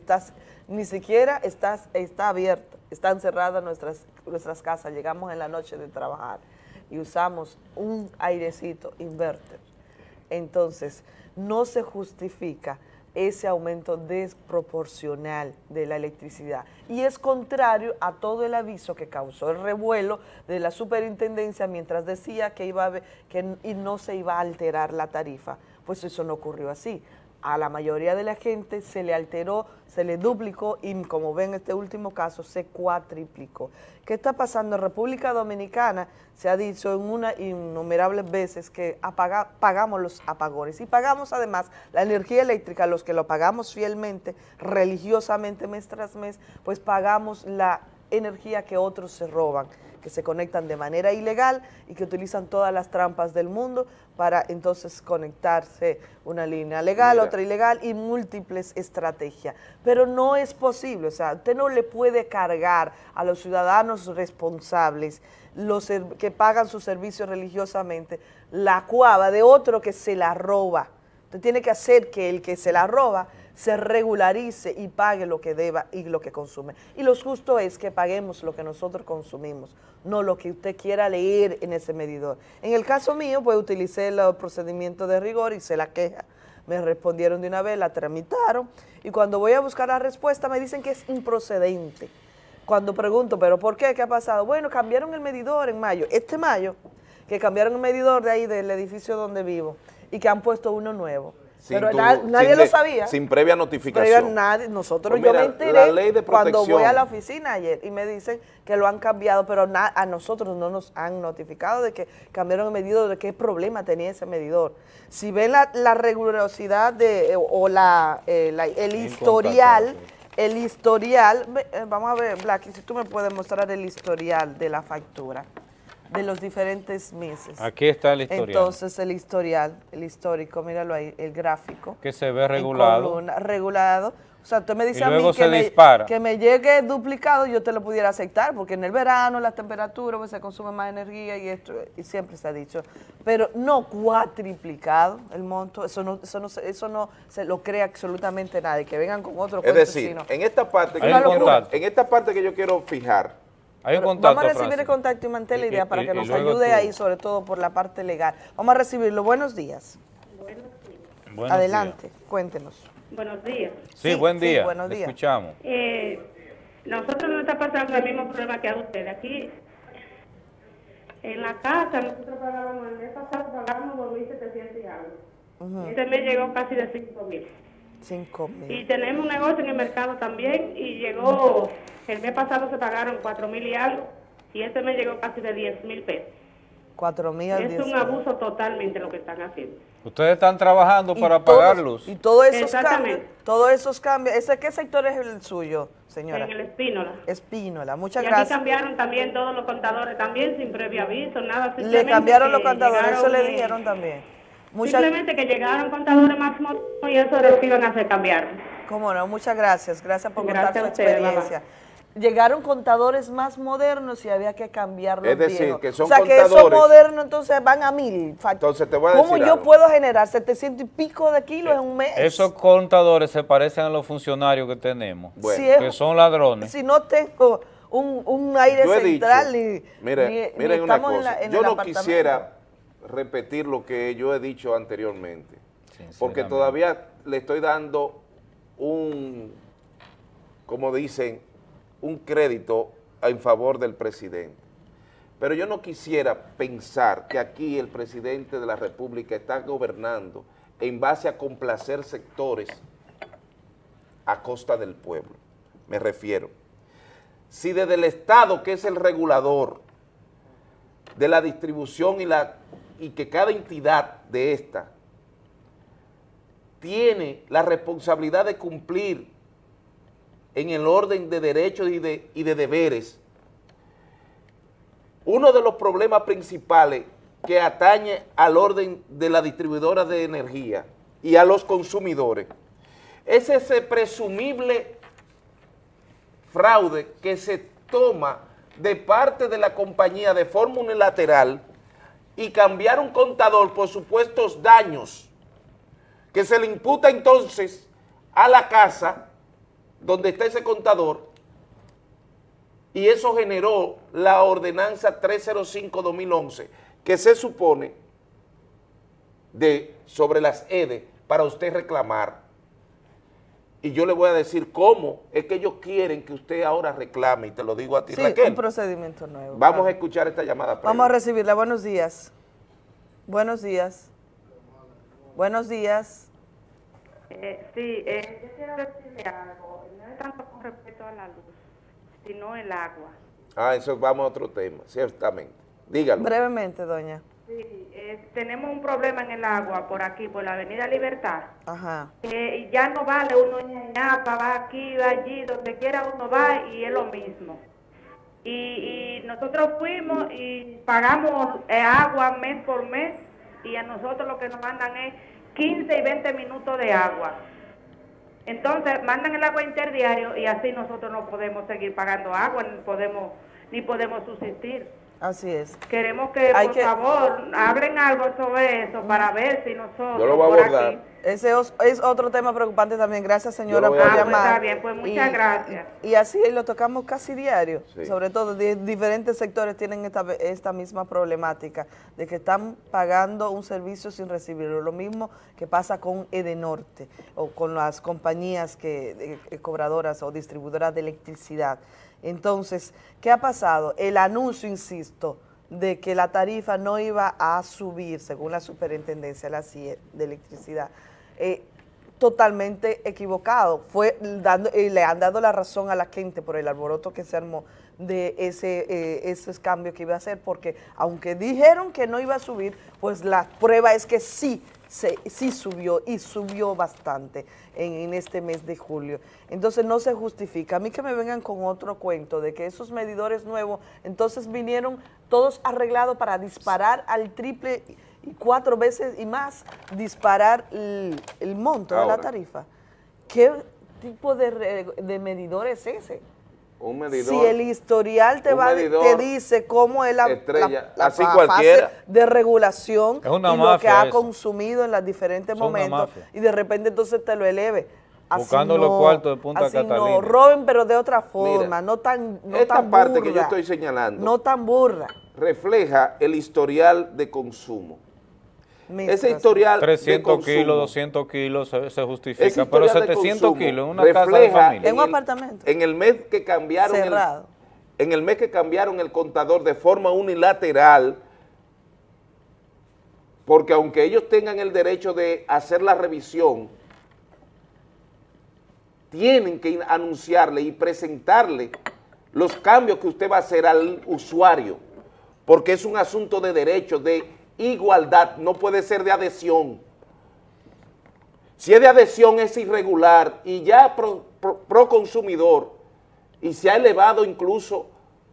ni siquiera está abierta, están cerradas nuestras casas, llegamos en la noche de trabajar y usamos un airecito inverter. Entonces, no se justifica ese aumento desproporcional de la electricidad. Y es contrario a todo el aviso que causó el revuelo de la superintendencia mientras decía que no se iba a alterar la tarifa. Pues eso no ocurrió así. A la mayoría de la gente se le alteró, se le duplicó y, como ven en este último caso, se cuatriplicó. ¿Qué está pasando en República Dominicana? Se ha dicho innumerables veces que pagamos los apagones y pagamos además la energía eléctrica, los que lo pagamos fielmente, religiosamente mes tras mes, pues pagamos la energía que otros se roban, que se conectan de manera ilegal y que utilizan todas las trampas del mundo para entonces conectarse una línea legal, otra ilegal y múltiples estrategias. Pero no es posible, o sea, usted no le puede cargar a los ciudadanos responsables, que pagan sus servicios religiosamente, la cuava de otro que se la roba. Usted tiene que hacer que el que se la roba se regularice y pague lo que deba y lo que consume. Y lo justo es que paguemos lo que nosotros consumimos, no lo que usted quiera leer en ese medidor. En el caso mío, pues utilicé el procedimiento de rigor, hice la queja, me respondieron de una vez, la tramitaron, y cuando voy a buscar la respuesta me dicen que es improcedente. Cuando pregunto, ¿pero por qué? ¿Qué ha pasado? Bueno, cambiaron el medidor en mayo. Este mayo, que cambiaron el medidor de ahí del edificio donde vivo, y que han puesto uno nuevo. Pero nadie lo sabía. Sin previa notificación. Nosotros, pues mira, yo me enteré cuando voy a la oficina ayer y me dicen que lo han cambiado, pero a nosotros no nos han notificado de que cambiaron el medidor, de qué problema tenía ese medidor. Si ven la rigurosidad el historial, vamos a ver, Blacky, si tú me puedes mostrar el historial de la factura de los diferentes meses. Aquí está el historial. Entonces el histórico, míralo ahí, el gráfico. Que se ve regulado. Regulado. O sea, usted me dice y a mí que me llegue duplicado, yo te lo pudiera aceptar, porque en el verano las temperaturas pues, se consume más energía y esto y siempre se ha dicho. Pero no cuatriplicado el monto, eso no se lo cree absolutamente nadie, que vengan con otro cuento. Es decir, en esta parte que yo quiero fijar, hay un contacto, vamos a recibir el contacto y mantener la idea para que nos ayude ahí, sobre todo por la parte legal. Vamos a recibirlo. Buenos días. Buenos Adelante, días. Cuéntenos. Buenos días. Sí, buen día. Sí, buenos días. Escuchamos. Nosotros nos está pasando el mismo problema que a ustedes. Aquí, en la casa, nosotros pagábamos, el mes pasado pagábamos 2.700 y algo. Este mes llegó casi de 5.000. 5.000. Y tenemos un negocio en el mercado también y llegó, el mes pasado se pagaron 4.000 y algo y este mes llegó casi de 10.000 pesos. 4.000 al 10.000. Es un abuso totalmente lo que están haciendo. Ustedes están trabajando para pagarlos. Y todos esos cambios, ¿qué sector es el suyo, señora? En el Espínola. Espínola, muchas y gracias. Y aquí cambiaron también todos los contadores también sin previo aviso, nada. Le cambiaron los contadores, eso le dijeron también. Simplemente que llegaron contadores más modernos y eso era lo que iban a hacer, cambiar. Cómo no, muchas gracias por contar su experiencia. Llegaron contadores más modernos y había que cambiarlos. Es decir, viejos. que son contadores. O sea, que esos modernos entonces van a 1000. Entonces te voy a decir ¿Cómo yo puedo generar 700 y pico de kilos en un mes? Esos contadores se parecen a los funcionarios que tenemos, que son ladrones. Si no tengo un aire central miren una cosa, yo no quisiera repetir lo que yo he dicho anteriormente, porque todavía le estoy dando como dicen, un crédito en favor del presidente. Pero yo no quisiera pensar que aquí el presidente de la República está gobernando en base a complacer sectores a costa del pueblo. Me refiero, si desde el Estado, que es el regulador de la distribución y que cada entidad de esta tiene la responsabilidad de cumplir en el orden de derechos y de deberes, uno de los problemas principales que atañe al orden de la distribuidora de energía y a los consumidores es ese presumible fraude que se toma de parte de la compañía de forma unilateral y cambiar un contador por supuestos daños que se le imputa entonces a la casa donde está ese contador, y eso generó la ordenanza 305-2011 que se supone sobre las EDE para usted reclamar. Y yo le voy a decir cómo es que ellos quieren que usted ahora reclame, y te lo digo a ti, sí, Raquel. Un procedimiento nuevo. Vamos claro. a escuchar esta llamada. Vamos a recibirla. Buenos días. Buenos días. Buenos días. Sí, yo quiero decirle algo. No es tanto con respecto a la luz, sino el agua. Eso vamos a otro tema, ciertamente. Dígalo. Brevemente, doña. Sí, tenemos un problema en el agua por aquí, por la Avenida Libertad. Ajá. Y ya no vale uno en Ñapa, va aquí, va allí, donde quiera uno va y es lo mismo. Y nosotros fuimos y pagamos agua mes por mes y a nosotros lo que nos mandan es 15 y 20 minutos de agua. Entonces mandan el agua interdiario y así nosotros no podemos seguir pagando agua, ni podemos subsistir. Así es. Queremos que, por favor, hablen algo sobre eso para ver si nosotros yo lo voy a abordar. aquí... Ese es otro tema preocupante también. Gracias, señora, por Pues llamar. está bien, pues muchas gracias. Y así lo tocamos casi diario. Sí. Sobre todo, diferentes sectores tienen esta misma problemática de que están pagando un servicio sin recibirlo. Lo mismo que pasa con Edenorte o con las compañías cobradoras o distribuidoras de electricidad. Entonces, ¿qué ha pasado? El anuncio, insisto, de que la tarifa no iba a subir, según la superintendencia de la CIE de electricidad, totalmente equivocado. Le han dado la razón a la gente por el alboroto que se armó de esos cambios que iba a hacer, porque aunque dijeron que no iba a subir, pues la prueba es que sí subió, y subió bastante en este mes de julio. Entonces no se justifica. A mí que me vengan con otro cuento de que esos medidores nuevos, entonces vinieron todos arreglados para disparar al triple y 4 veces y más, disparar el monto de la tarifa. ¿Qué tipo de medidor es ese? Un medidor. Si el historial te dice cómo es la fase de regulación y lo que ha consumido en los diferentes momentos, y de repente entonces te lo eleve. Buscando los cuartos de Punta Catalina. No, roben, pero de otra forma. Mira, no esta tan parte burda, que yo estoy señalando no tan burra, refleja el historial de consumo. Ese historial 300 kilos, 200 kilos se justifica, pero 700 kilos en una casa de familia. En un apartamento. En el mes que cambiaron el contador de forma unilateral, porque aunque ellos tengan el derecho de hacer la revisión, tienen que anunciarle y presentarle los cambios que usted va a hacer al usuario, porque es un asunto de derechos, de igualdad, no puede ser de adhesión. Si es de adhesión es irregular y ya pro consumidor, y se ha elevado incluso,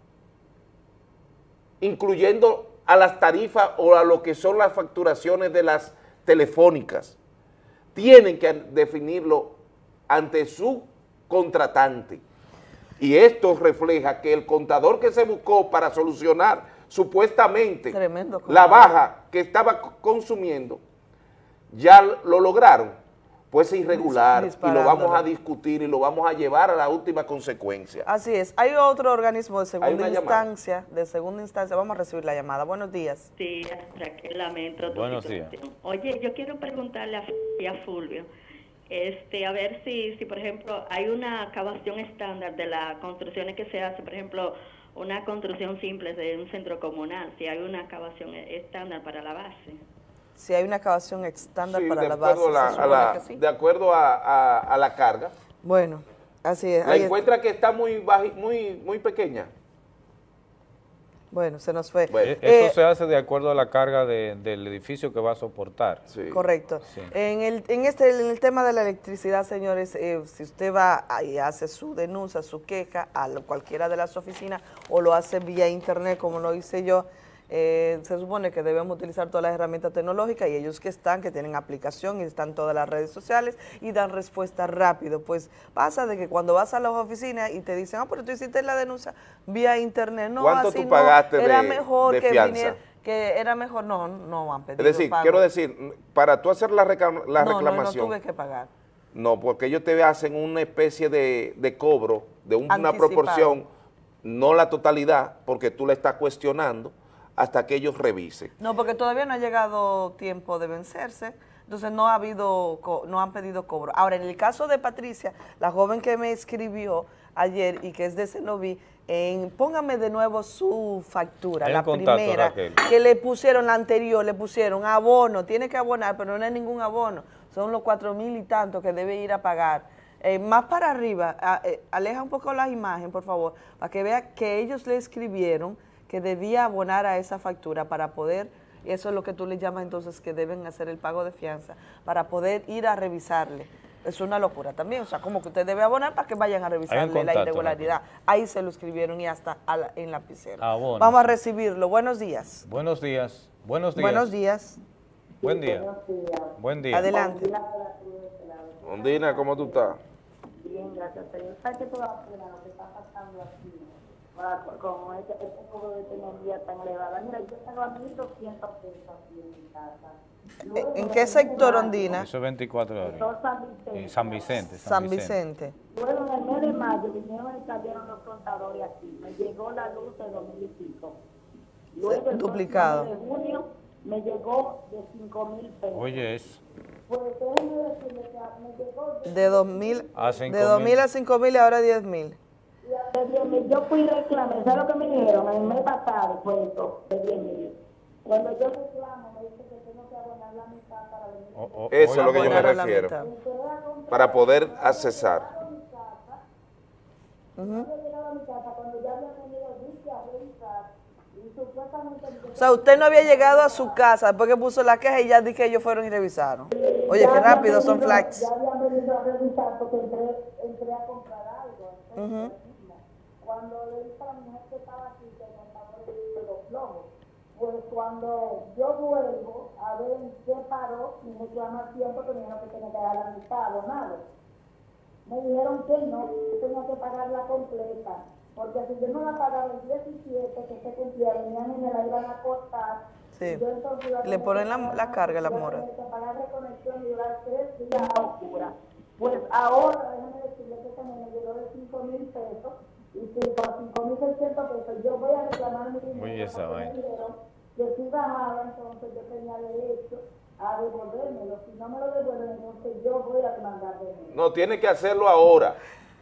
incluyendo a las tarifas o a lo que son las facturaciones de las telefónicas. Tienen que definirlo ante su contratante. Y esto refleja que el contador que se buscó para solucionar supuestamente la baja que estaba consumiendo, ya lo lograron, pues es irregular y lo vamos a discutir y lo vamos a llevar a la última consecuencia. Así es. Hay otro organismo de segunda instancia, vamos a recibir la llamada. Buenos días. Sí, Raquel, lamento. Buenos días. Oye, yo quiero preguntarle a Fulvio, a ver si, por ejemplo, hay una acabación estándar de las construcciones que se hace, por ejemplo, una construcción simple de un centro comunal, si hay una acabación estándar para la base. Si hay una acabación estándar para la base. De acuerdo a la carga. Bueno, así es. ¿La encuentra que está muy pequeña? Bueno, se nos fue. Eso se hace de acuerdo a la carga del edificio que va a soportar. Sí. Correcto. Sí. En el tema de la electricidad, señores, si usted va y hace su denuncia, su queja a cualquiera de las oficinas o lo hace vía internet, como lo hice yo, se supone que debemos utilizar todas las herramientas tecnológicas y ellos que tienen aplicación y están en todas las redes sociales y dan respuesta rápido. Pues pasa de que cuando vas a las oficinas y te dicen, pero tú hiciste la denuncia vía internet, no, ¿cuánto así tú pagaste no, era mejor de que fianza? viniera, que era mejor, no han pedido Es decir, pago. quiero decir, para tú hacer la reclamación. No tuve que pagar. No, porque ellos te hacen una especie de cobro de una Anticipado. proporción, no la totalidad, porque tú la estás cuestionando hasta que ellos revisen. No, porque todavía no ha llegado tiempo de vencerse, entonces no han pedido cobro. Ahora, en el caso de Patricia, la joven que me escribió ayer y que es de Cenoví, póngame de nuevo su factura, Hay la un contacto, primera, Raquel. que le pusieron, la anterior, le pusieron abono, tiene que abonar, pero no es ningún abono, son los 4,000 y tanto que debe ir a pagar. Más para arriba, aleja un poco la imagen, por favor, para que vea que ellos le escribieron que debía abonar a esa factura para poder, eso es lo que tú le llamas entonces que deben hacer el pago de fianza, para poder ir a revisarle. Es una locura también, o sea, como que usted debe abonar para que vayan a revisarle la irregularidad. Ahí se lo escribieron y hasta en lapicero. Abono. Vamos a recibirlo. Buenos días. Buenos días. Buenos días. Buenos días. Buen día. Buen día. Adelante. Ondina, ¿cómo tú estás? Bien, gracias a Dios. ¿Sabes qué tú vas a hacer lo que está pasando aquí? Con este cobro de energía tan elevada. Mira, yo tengo 1.200 pesos aquí en mi casa. ¿En qué sector, Ondina? Eso es 24 de abril. San Vicente. San Vicente. Luego, en el mes de mayo, vinieron y salieron los contadores aquí. Me llegó la luz de 2,000 y pico. Luego, el duplicado. de junio, me llegó de 5,000 pesos. Oye, eso. Pues déjenme decirle que me llegó De 2,000 a 5,000. de 2,000 a 5,000 y ahora 10,000. de 10,000. Yo fui y reclamé. ¿Sabes lo que me dijeron? El mes pasado fue eso, de 10,000. Cuando yo reclamo, me dice que tengo que abonar la mitad para venir. Eso es lo que yo me refiero. Para poder accesar. O sea, usted no había llegado a su casa después que puso la queja y ya dije que ellos fueron y revisaron. Oye, qué rápido son flags. Ya habían venido a revisar porque entré a comprar algo. Cuando le dije a la mujer que estaba aquí, que me estaba de los flojos, pues cuando yo vuelvo a ver qué paró, mi reclamación, porque me dijeron que tenía que dar la mitad abonado. Me dijeron que no, que tenía que pagarla completa, porque si yo no la pagaba el 17, que se cumplía, venían y me la iban a cortar. Sí. Le ponen la carga a la mora. Que pagar reconexión y durar 3 días a oscura. Pues ahora, déjame decirle que también me llegó de 5,000 pesos. Y si por 5,600 pesos yo voy a reclamar mi dinero, Oye, esa vaina. me dijeron que si bajaba, entonces yo tenía derecho a devolvérmelo. Si no me lo devuelven, entonces yo voy a demandar de mí. No, tiene que hacerlo ahora,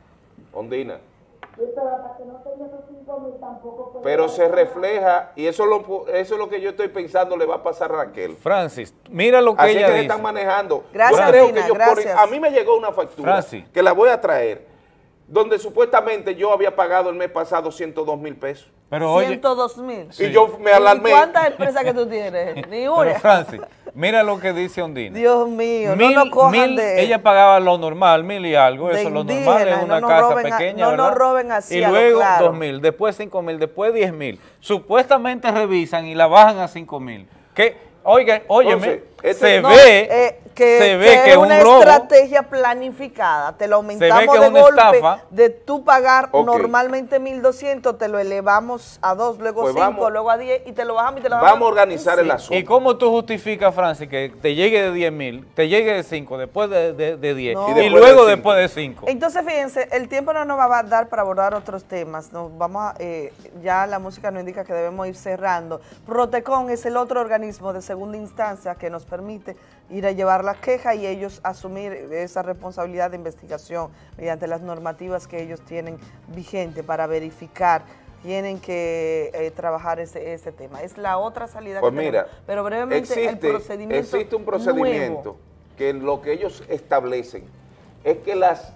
Ondina. Sí, pero hasta que no tenga esos 5,000 tampoco puedo. Pero se refleja, y eso es lo que yo estoy pensando le va a pasar a Raquel. Francis, mira lo que Así ella que dice. se están manejando. Gracias, yo creo Dina, que ellos gracias. a mí me llegó una factura Francis. que la voy a traer, donde supuestamente yo había pagado el mes pasado 102,000 pesos. Pero oye, 102,000. Y yo me alarmé. ¿Y cuántas empresas que tú tienes? Ni pero una. Francis, mira lo que dice Ondina. Dios mío, Mil- no nos cojan mil- de... Ella pagaba lo normal, 1,000 y algo, de eso lo normal indígena, es y una no nos casa roben pequeña, no nos ¿verdad? roben así Y a lo luego claro. 2,000, después 5,000, después 10,000. Supuestamente revisan y la bajan a 5,000. Que, oigan, óyeme, Entonces, se No, ve que es un una robo. estrategia planificada, te lo aumentamos que es de una golpe, estafa. de tú pagar Ok. normalmente 1,200, te lo elevamos a 2, luego Pues 5, vamos- luego a 10 y te lo bajamos y te lo bajamos. Vamos a organizar Sí. el asunto. ¿Y cómo tú justificas, Francis, que te llegue de 10,000, te llegue de 5, después de 10 No. y, Y después luego de después de 5? Entonces, fíjense, el tiempo no nos va a dar para abordar otros temas. Nos vamos a, ya la música nos indica que debemos ir cerrando. Protecon es el otro organismo de segunda instancia que nos permite ir a llevar la queja y ellos asumir esa responsabilidad de investigación mediante las normativas que ellos tienen vigente para verificar. Tienen que trabajar ese tema. Es la otra salida Pues que mira, tenemos. Pero brevemente existe un procedimiento nuevo. que lo que ellos establecen es que las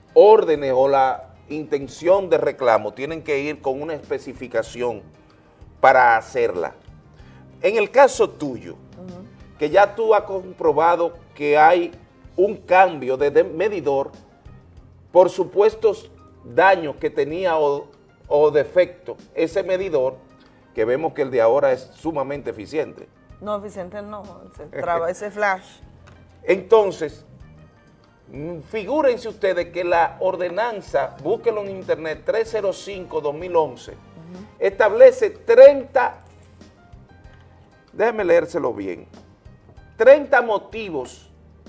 órdenes o la intención de reclamo tienen que ir con una especificación para hacerla. En el caso tuyo, que ya tú has comprobado que hay un cambio de medidor por supuestos daños que tenía o defecto ese medidor, que vemos que el de ahora es sumamente eficiente. No, eficiente no, ese flash. Entonces, figúrense ustedes que la ordenanza, búsquenlo en internet, 305-2011, establece 30, déjenme leérselo bien, 30 motivos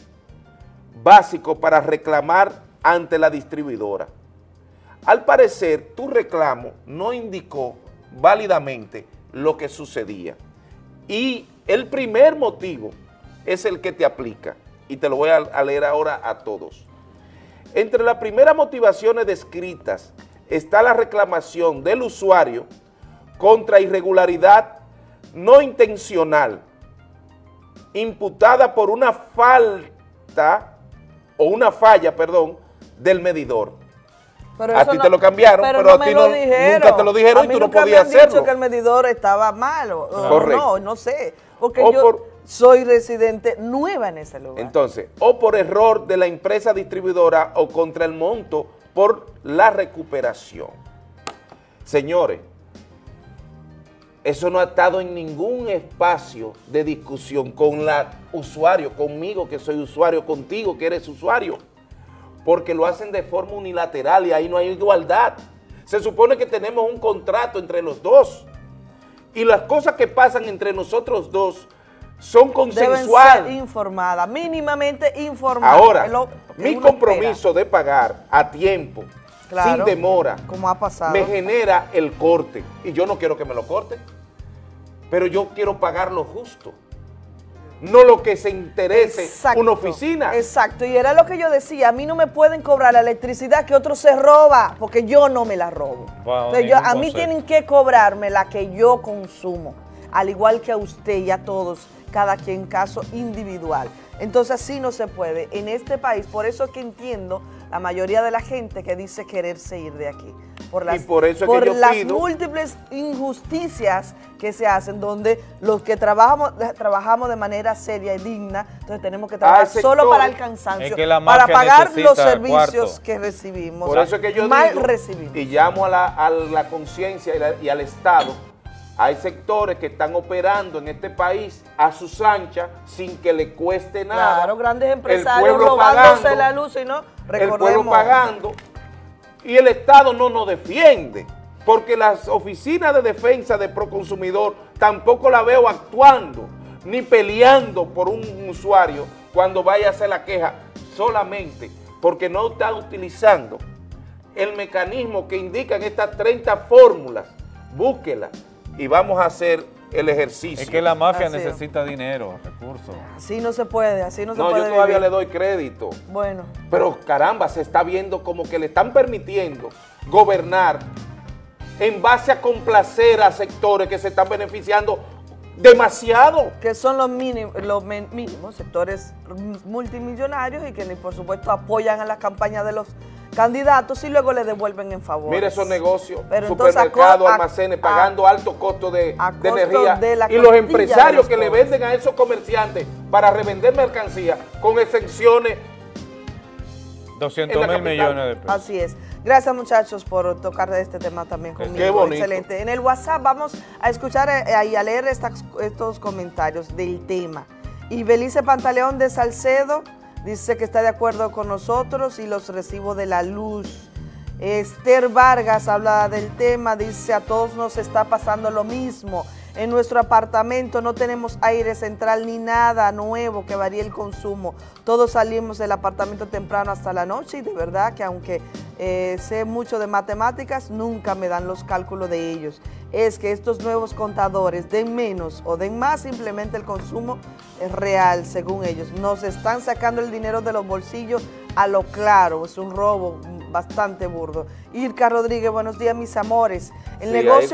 básicos para reclamar ante la distribuidora. Al parecer, tu reclamo no indicó válidamente lo que sucedía. Y el primer motivo es el que te aplica, y te lo voy a leer ahora a todos. Entre las primeras motivaciones descritas está la reclamación del usuario contra irregularidad no intencional, imputada por una falta, o una falla, perdón, del medidor. Pero a ti te lo cambiaron, pero a ti nunca te lo dijeron y tú no podías hacerlo. A mí nunca me han dicho que el medidor estaba malo. Correcto. No sé, porque yo soy residente nueva en ese lugar. Entonces, o por error de la empresa distribuidora o contra el monto por la recuperación. Señores, eso no ha estado en ningún espacio de discusión con la usuario, conmigo que soy usuario, contigo que eres usuario, porque lo hacen de forma unilateral y ahí no hay igualdad. Se supone que tenemos un contrato entre los dos y las cosas que pasan entre nosotros dos son consensuales. Deben ser informadas, mínimamente informadas. Ahora, mi compromiso de pagar a tiempo, sin demora, como ha pasado, me genera el corte y yo no quiero que me lo corten, pero yo quiero pagar lo justo. No lo que se interese una oficina. Exacto, y era lo que yo decía, a mí no me pueden cobrar la electricidad que otro se roba, porque yo no me la robo. Wow, entonces a mí tienen que cobrarme la que yo consumo, al igual que a usted y a todos, cada quien caso individual. Entonces así no se puede en este país, por eso es que entiendo la mayoría de la gente que dice quererse ir de aquí. Por las, y por eso es que yo las pido, múltiples injusticias que se hacen, donde los que trabajamos de manera seria y digna, entonces tenemos que trabajar solo para el cansancio, es que la para pagar los servicios cuarto que recibimos. Por eso es que yo digo, recibimos. Y llamo a la conciencia y al Estado. Hay sectores que están operando en este país a sus anchas sin que le cueste nada. Claro, grandes empresarios robándose la luz y no, recordemos. El pueblo pagando. Y el Estado no nos defiende, porque las oficinas de defensa de Proconsumidor tampoco la veo actuando, ni peleando por un usuario cuando vaya a hacer la queja, solamente porque no está utilizando el mecanismo que indican estas 30 fórmulas. Búsquela y vamos a hacer el ejercicio. Es que la mafia necesita dinero, recursos. Así no se puede, así no se puede. No, yo todavía le doy crédito. Bueno. Pero caramba, se está viendo como que le están permitiendo gobernar en base a complacer a sectores que se están beneficiando demasiado. Que son los mínimos sectores multimillonarios y que por supuesto apoyan a las campañas de los candidatos y luego le devuelven en favor. Mire esos negocios, supermercados, almacenes, pagando altos costos de energía y los empresarios que le venden a esos comerciantes para revender mercancía con exenciones. 200.000 millones de pesos. Así es. Gracias muchachos por tocar de este tema también conmigo. Qué bonito. Excelente. En el WhatsApp vamos a escuchar y a leer estos comentarios del tema. Y Belice Pantaleón de Salcedo dice que está de acuerdo con nosotros y los recibos de la luz. Esther Vargas habla del tema, dice a todos nos está pasando lo mismo. En nuestro apartamento no tenemos aire central ni nada nuevo que varíe el consumo. Todos salimos del apartamento temprano hasta la noche y de verdad que aunque sé mucho de matemáticas, nunca me dan los cálculos de ellos. Es que estos nuevos contadores den menos o den más, simplemente el consumo es real, según ellos. Nos están sacando el dinero de los bolsillos a lo claro, es un robo bastante burdo. Irka Rodríguez, buenos días mis amores. El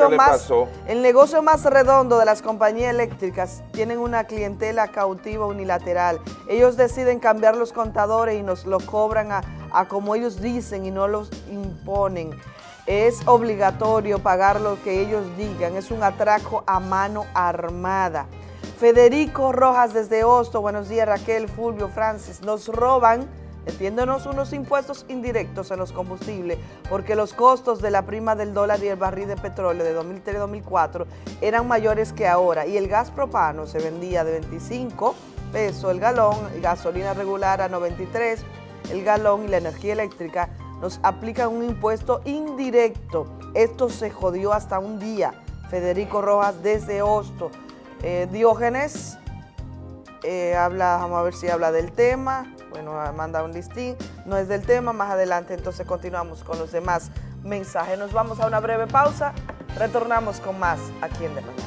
negocio más redondo de las compañías eléctricas tienen una clientela cautiva unilateral. Ellos deciden cambiar los contadores y nos lo cobran a como ellos dicen y no los imponen. es obligatorio pagar lo que ellos digan, es un atraco a mano armada. Federico Rojas desde Hosto, buenos días Raquel, Fulvio, Francis, nos roban, metiéndonos unos impuestos indirectos en los combustibles, porque los costos de la prima del dólar y el barril de petróleo de 2003-2004 eran mayores que ahora, y el gas propano se vendía de 25 pesos el galón, gasolina regular a 93 el galón, y la energía eléctrica nos aplican un impuesto indirecto. Esto se jodió hasta un día. Federico Rojas desde Hosto. Diógenes vamos a ver si habla del tema. Bueno, manda un listín, no es del tema, más adelante entonces continuamos con los demás mensajes. Nos vamos a una breve pausa, retornamos con más aquí en De Mañana.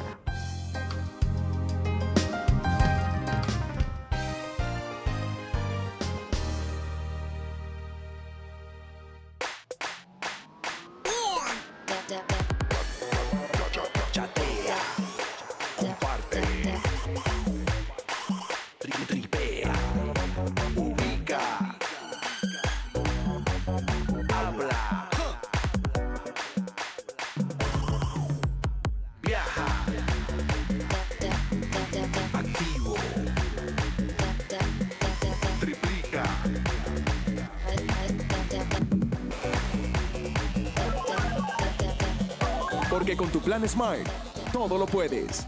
Porque con tu plan Smart, todo lo puedes.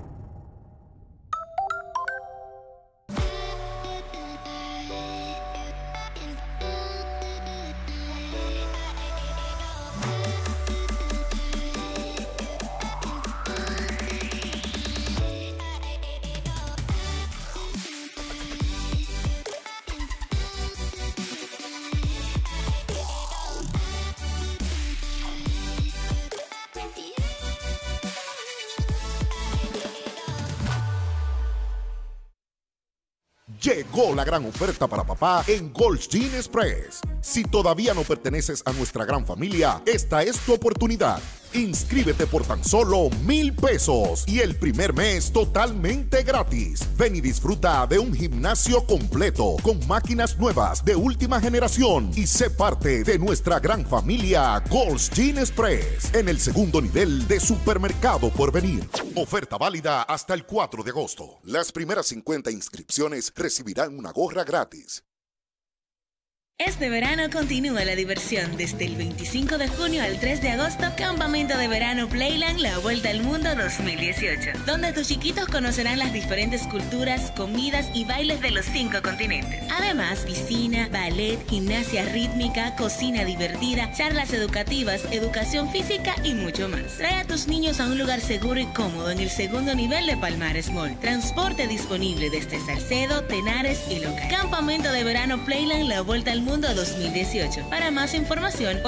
Llegó la gran oferta para papá en Gold's Gym Express. Si todavía no perteneces a nuestra gran familia, esta es tu oportunidad. Inscríbete por tan solo 1,000 pesos y el primer mes totalmente gratis. Ven y disfruta de un gimnasio completo con máquinas nuevas de última generación y sé parte de nuestra gran familia Gold's Gym Express en el segundo nivel de Supermercado Porvenir. Oferta válida hasta el 4 de agosto. Las primeras 50 inscripciones recibirán una gorra gratis. Este verano continúa la diversión desde el 25 de junio al 3 de agosto, Campamento de Verano Playland, la Vuelta al Mundo 2018, donde tus chiquitos conocerán las diferentes culturas, comidas y bailes de los 5 continentes. Además, piscina, ballet, gimnasia rítmica, cocina divertida, charlas educativas, educación física y mucho más. Trae a tus niños a un lugar seguro y cómodo en el segundo nivel de Palmares Mall. Transporte disponible desde Salcedo, Tenares y Loca. Campamento de Verano Playland, la Vuelta al Mundo 2018. Para más información,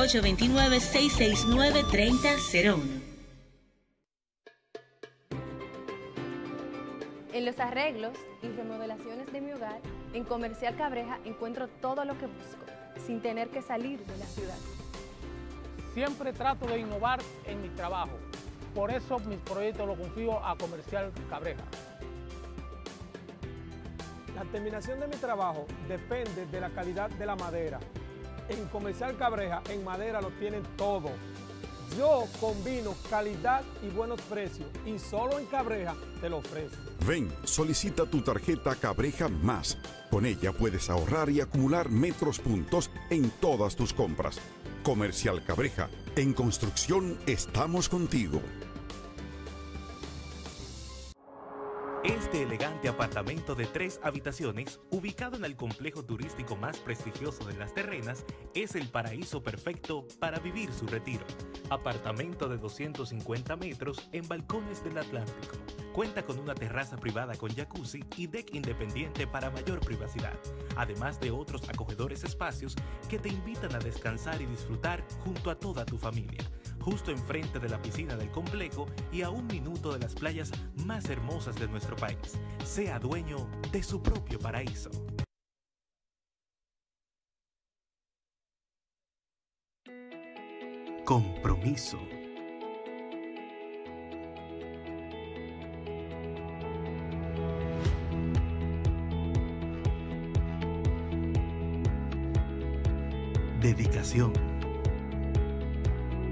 829-669-3001. En los arreglos y remodelaciones de mi hogar, en Comercial Cabreja encuentro todo lo que busco, sin tener que salir de la ciudad. Siempre trato de innovar en mi trabajo. Por eso mis proyectos los confío a Comercial Cabreja. La terminación de mi trabajo depende de la calidad de la madera. En Comercial Cabreja, en madera lo tienen todo. Yo combino calidad y buenos precios y solo en Cabreja te lo ofrezco. Ven, solicita tu tarjeta Cabreja Más. Con ella puedes ahorrar y acumular metros puntos en todas tus compras. Comercial Cabreja, en construcción estamos contigo. Este elegante apartamento de 3 habitaciones, ubicado en el complejo turístico más prestigioso de Las Terrenas, es el paraíso perfecto para vivir su retiro. Apartamento de 250 metros en balcones del Atlántico. Cuenta con una terraza privada con jacuzzi y deck independiente para mayor privacidad, además de otros acogedores espacios que te invitan a descansar y disfrutar junto a toda tu familia. Justo enfrente de la piscina del complejo y a 1 minuto de las playas más hermosas de nuestro país. Sea dueño de su propio paraíso. Compromiso. Dedicación.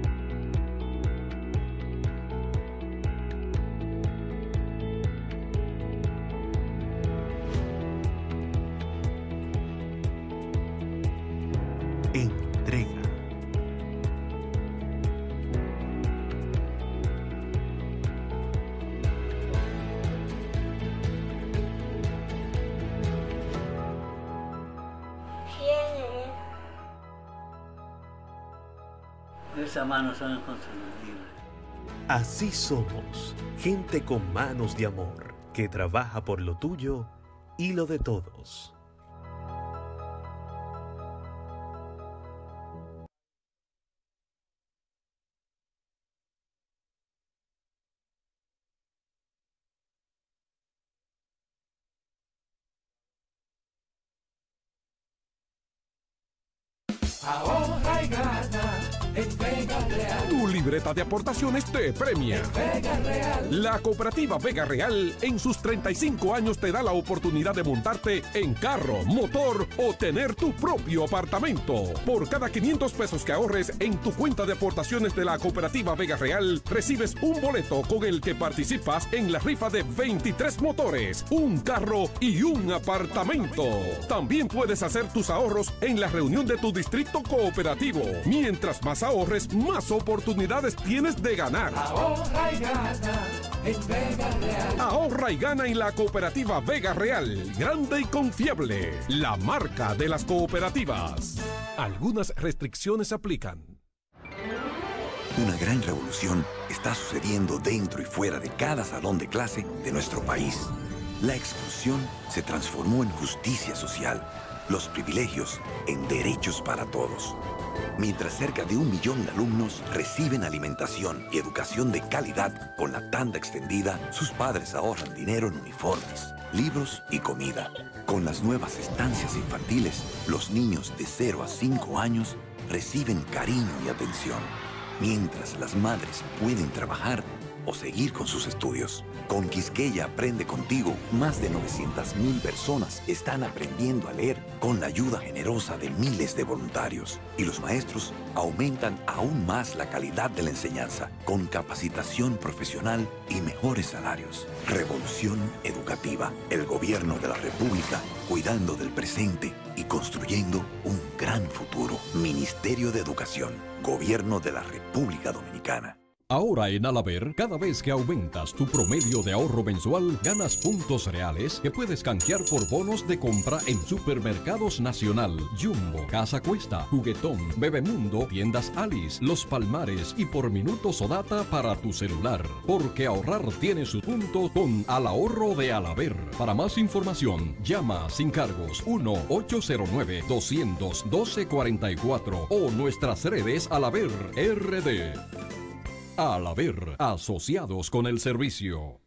Esas manos son inconfundibles. Así somos, gente con manos de amor, que trabaja por lo tuyo y lo de todos. Ahorra y gana en Vega Real. Tu libreta de aportaciones te premia. Vega Real. La cooperativa Vega Real en sus 35 años te da la oportunidad de montarte en carro, motor o tener tu propio apartamento. Por cada 500 pesos que ahorres en tu cuenta de aportaciones de la cooperativa Vega Real, recibes un boleto con el que participas en la rifa de 23 motores, un carro y un apartamento. También puedes hacer tus ahorros en la reunión de tu distrito cooperativo. Mientras más ahorres, más oportunidades tienes de ganar. Ahorra y gana en Vega Real. Ahorra y gana en la cooperativa Vega Real. Grande y confiable. La marca de las cooperativas. Algunas restricciones aplican. Una gran revolución está sucediendo dentro y fuera de cada salón de clase de nuestro país. La exclusión se transformó en justicia social, los privilegios en derechos para todos. Mientras cerca de 1 millón de alumnos reciben alimentación y educación de calidad con la tanda extendida, sus padres ahorran dinero en uniformes, libros y comida. Con las nuevas estancias infantiles, los niños de 0 a 5 años reciben cariño y atención, mientras las madres pueden trabajar o seguir con sus estudios. Con Quisqueya Aprende Contigo, más de 900.000 personas están aprendiendo a leer con la ayuda generosa de miles de voluntarios. Y los maestros aumentan aún más la calidad de la enseñanza, con capacitación profesional y mejores salarios. Revolución educativa. El gobierno de la República, cuidando del presente y construyendo un gran futuro. Ministerio de Educación. Gobierno de la República Dominicana. Ahora en Alaber, cada vez que aumentas tu promedio de ahorro mensual, ganas puntos reales que puedes canjear por bonos de compra en Supermercados Nacional, Jumbo, Casa Cuesta, Juguetón, Bebemundo, Tiendas Alice, Los Palmares y por minutos o data para tu celular. Porque ahorrar tiene su punto con Al Ahorro de Alaber. Para más información, llama sin cargos 1-809-200-1244 o nuestras redes Alaber RD. Alaber, asociados con el servicio.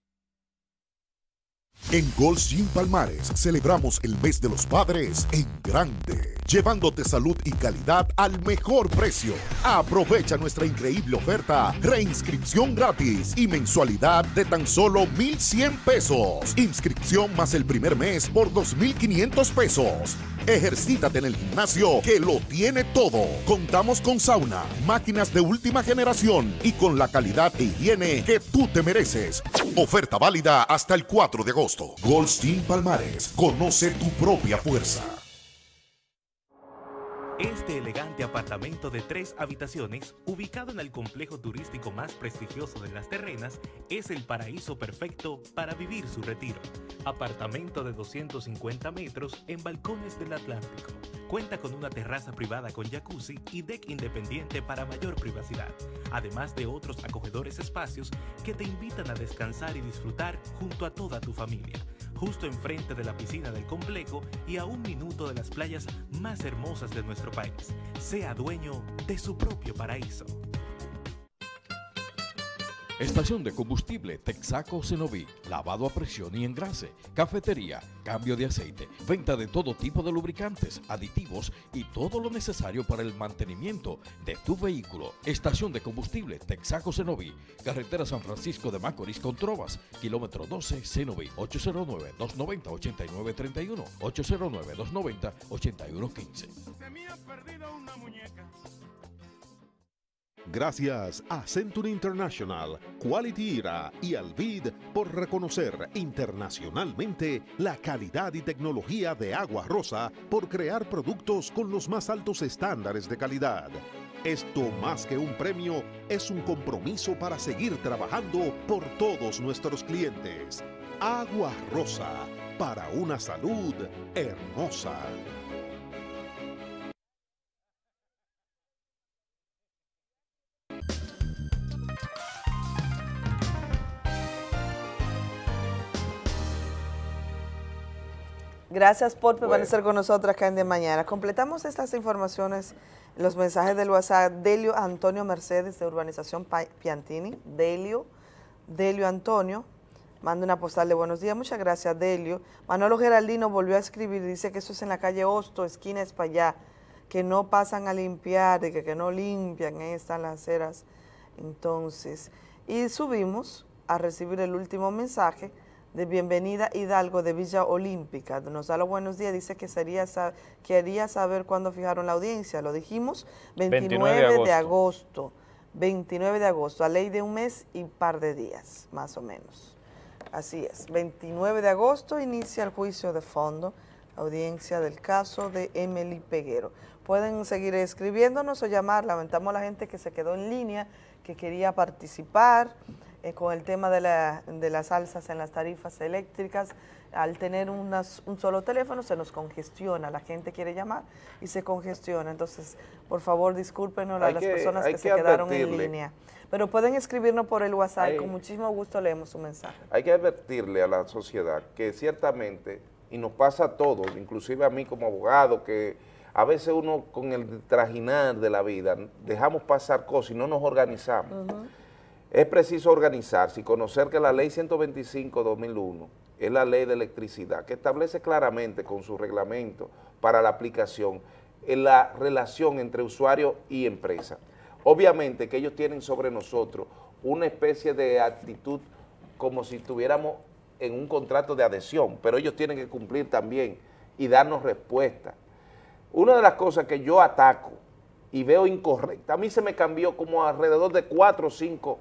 En Gold Gym Palmares celebramos el mes de los padres en grande, llevándote salud y calidad al mejor precio. Aprovecha nuestra increíble oferta, reinscripción gratis y mensualidad de tan solo 1,100 pesos. Inscripción más el primer mes por 2,500 pesos. Ejercítate en el gimnasio que lo tiene todo. Contamos con sauna, máquinas de última generación y con la calidad e higiene que tú te mereces. Oferta válida hasta el 4 de agosto. Gold Gym Palmares. Conoce tu propia fuerza. Este elegante apartamento de 3 habitaciones, ubicado en el complejo turístico más prestigioso de Las Terrenas, es el paraíso perfecto para vivir su retiro. Apartamento de 250 metros en balcones del Atlántico. Cuenta con una terraza privada con jacuzzi y deck independiente para mayor privacidad, además de otros acogedores espacios que te invitan a descansar y disfrutar junto a toda tu familia. Justo enfrente de la piscina del complejo y a 1 minuto de las playas más hermosas de nuestro país. Sea dueño de su propio paraíso. Estación de combustible Texaco Cenoví, lavado a presión y engrase, cafetería, cambio de aceite, venta de todo tipo de lubricantes, aditivos y todo lo necesario para el mantenimiento de tu vehículo. Estación de combustible Texaco Cenoví, carretera San Francisco de Macorís con Trovas, kilómetro 12 Cenoví, 809-290-8931, 809-290-8115. Se me ha perdido una muñeca. Gracias a Century International, Quality Era y Alvid por reconocer internacionalmente la calidad y tecnología de Agua Rosa por crear productos con los más altos estándares de calidad. Esto, más que un premio, es un compromiso para seguir trabajando por todos nuestros clientes. Agua Rosa, para una salud hermosa. Gracias por permanecer con nosotros acá en De Mañana. Completamos estas informaciones, los mensajes del WhatsApp. Delio Antonio Mercedes, de Urbanización Piantini. Delio Antonio, manda una postal de buenos días. Muchas gracias, Delio. Manolo Geraldino volvió a escribir, dice que eso es en la calle Hosto, esquina Espaillá, que no pasan a limpiar, y que no limpian, ahí están las aceras. Entonces, y subimos a recibir el último mensaje de Bienvenida Hidalgo de Villa Olímpica. Nos da los buenos días, dice que quería saber cuándo fijaron la audiencia. Lo dijimos, 29 de agosto. 29 de agosto, a ley de un mes y un par de días, más o menos. Así es, 29 de agosto inicia el juicio de fondo, audiencia del caso de Emily Peguero. Pueden seguir escribiéndonos o llamar. Lamentamos a la gente que se quedó en línea, que quería participar con el tema de las alzas en las tarifas eléctricas. Al tener un solo teléfono se nos congestiona, la gente quiere llamar y se congestiona. Entonces, por favor, discúlpenos a las personas que se quedaron en línea. Pero pueden escribirnos por el WhatsApp, con muchísimo gusto leemos su mensaje. Hay que advertirle a la sociedad que ciertamente, y nos pasa a todos, inclusive a mí como abogado, que a veces uno con el trajinar de la vida dejamos pasar cosas y no nos organizamos. Es preciso organizarse y conocer que la ley 125/2001 es la ley de electricidad, que establece claramente con su reglamento para la aplicación en la relación entre usuario y empresa. Obviamente que ellos tienen sobre nosotros una especie de actitud como si estuviéramos en un contrato de adhesión, pero ellos tienen que cumplir también y darnos respuesta. Una de las cosas que yo ataco y veo incorrecta, a mí se me cambió como alrededor de 4 o 5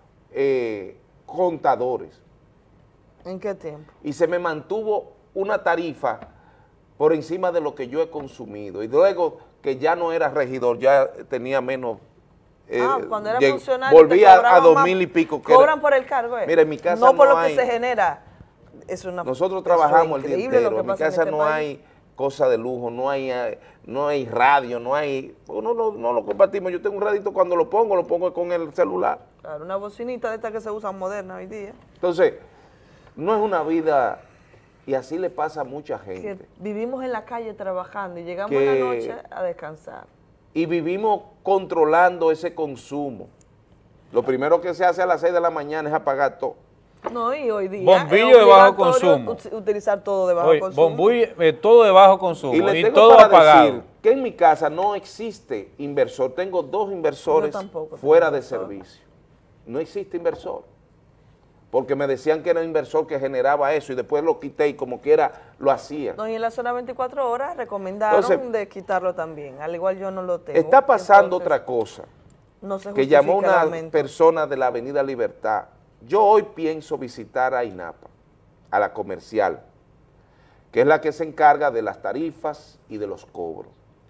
contadores. ¿En qué tiempo? Y se me mantuvo una tarifa por encima de lo que yo he consumido. Y luego que ya no era regidor, ya tenía menos. Cuando era funcionario volví a 2,000 y pico. ¿Cobran por el cargo? Mira, en mi casa no por lo que se genera. Nosotros trabajamos el día entero. En mi casa no hay cosa de lujo, no hay radio, no lo compartimos. Yo tengo un radito, cuando lo pongo con el celular. Claro, una bocinita de estas que se usan moderna hoy día. Entonces, no es una vida, y así le pasa a mucha gente. Que vivimos en la calle trabajando y llegamos en la noche a descansar. Y vivimos controlando ese consumo. Lo primero que se hace a las 6 de la mañana es apagar todo. No, y hoy día bombillo de bajo consumo. Utilizar todo de bajo consumo. Bombillo, todo de bajo consumo y todo apagado. Decir que en mi casa no existe inversor. Tengo 2 inversores fuera de servicio. No existe inversor. Porque me decían que era un inversor que generaba eso y después lo quité y como quiera lo hacía. No, y en la zona 24 horas recomendaron de quitarlo también. Al igual yo no lo tengo. Está pasando otra cosa. Que llamó una persona de la Avenida Libertad. Yo hoy pienso visitar a INAPA, a la comercial, que es la que se encarga de las tarifas y de los cobros.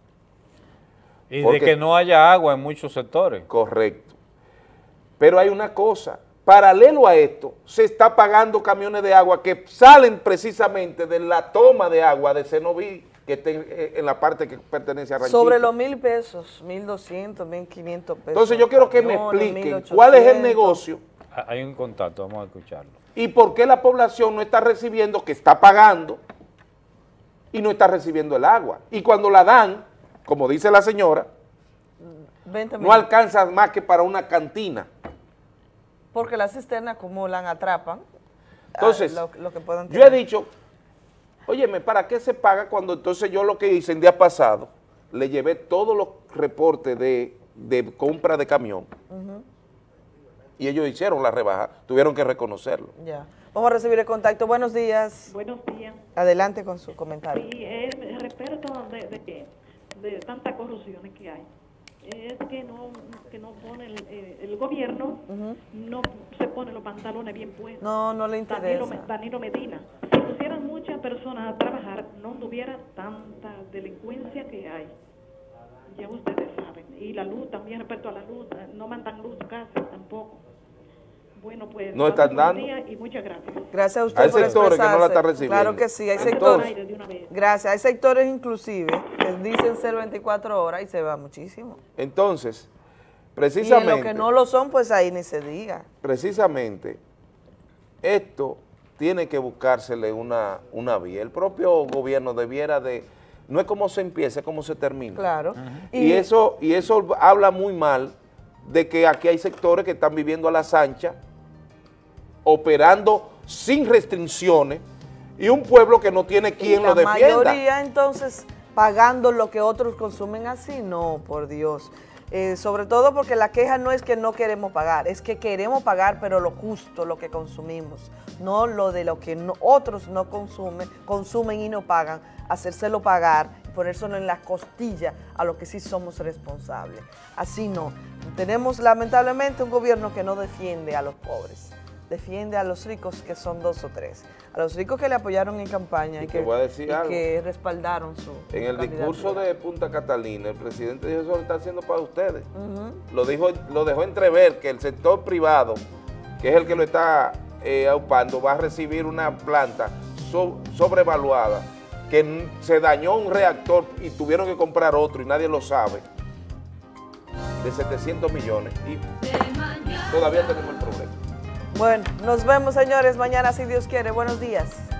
Y de que no haya agua en muchos sectores. Correcto. Pero hay una cosa, paralelo a esto, se está pagando camiones de agua que salen precisamente de la toma de agua de Cenoví, que está en la parte que pertenece a Ranchito. Sobre los 1,000 pesos, 1,200, 1,500 pesos. Entonces yo quiero que me expliquen cuál es el negocio. Hay un contacto, vamos a escucharlo. ¿Y por qué la población no está recibiendo, que está pagando, y no está recibiendo el agua? Y cuando la dan, como dice la señora, no alcanza más que para una cantina. Porque las cisternas acumulan, atrapan. Entonces, lo que puedan yo he dicho, óyeme, ¿para qué se paga cuando entonces yo lo que hice el día pasado, le llevé todos los reportes de compra de camión, y ellos hicieron la rebaja, tuvieron que reconocerlo. Ya. Vamos a recibir el contacto. Buenos días. Buenos días. Adelante con su comentario. Sí, respecto de tantas corrupciones que hay. Es que no pone el gobierno, no se pone los pantalones bien puestos. No le interesa. Danilo Medina. Si pusieran muchas personas a trabajar, no hubiera tanta delincuencia que hay. Ya ustedes saben. Y la luz también, respecto a la luz, no mandan luz casi tampoco. Bueno, pues no están dando. Y muchas gracias. Gracias a usted. Hay sectores que no la están recibiendo. Claro que sí, hay sectores. Gracias, hay sectores inclusive que dicen ser 24 horas y se va muchísimo. Entonces, precisamente. Y en lo que no lo son, pues ahí ni se diga. Precisamente, esto tiene que buscársele una vía. El propio gobierno debiera de, no es como se empieza, es como se termina. Claro. Y eso habla muy mal de que aquí hay sectores que están viviendo a las anchas, operando sin restricciones, y un pueblo que no tiene quien lo defienda. La mayoría, entonces, pagando lo que otros consumen así, no, por Dios. Sobre todo porque la queja no es que no queremos pagar, es que queremos pagar, pero lo justo, lo que consumimos, no lo de lo que otros no consumen y no pagan, hacérselo pagar, ponérselo en la costilla a lo que sí somos responsables. Así no. Tenemos lamentablemente un gobierno que no defiende a los pobres, defiende a los ricos, que son 2 o 3. A los ricos que le apoyaron en campaña y que respaldaron su En el discurso de Punta Catalina, el presidente dijo: eso lo está haciendo para ustedes. Lo dejó entrever que el sector privado, que es el que lo está aupando, va a recibir una planta sobrevaluada, que se dañó un reactor y tuvieron que comprar otro y nadie lo sabe, de 700 millones. Y todavía tenemos el problema. Bueno, nos vemos, señores, mañana si Dios quiere. Buenos días.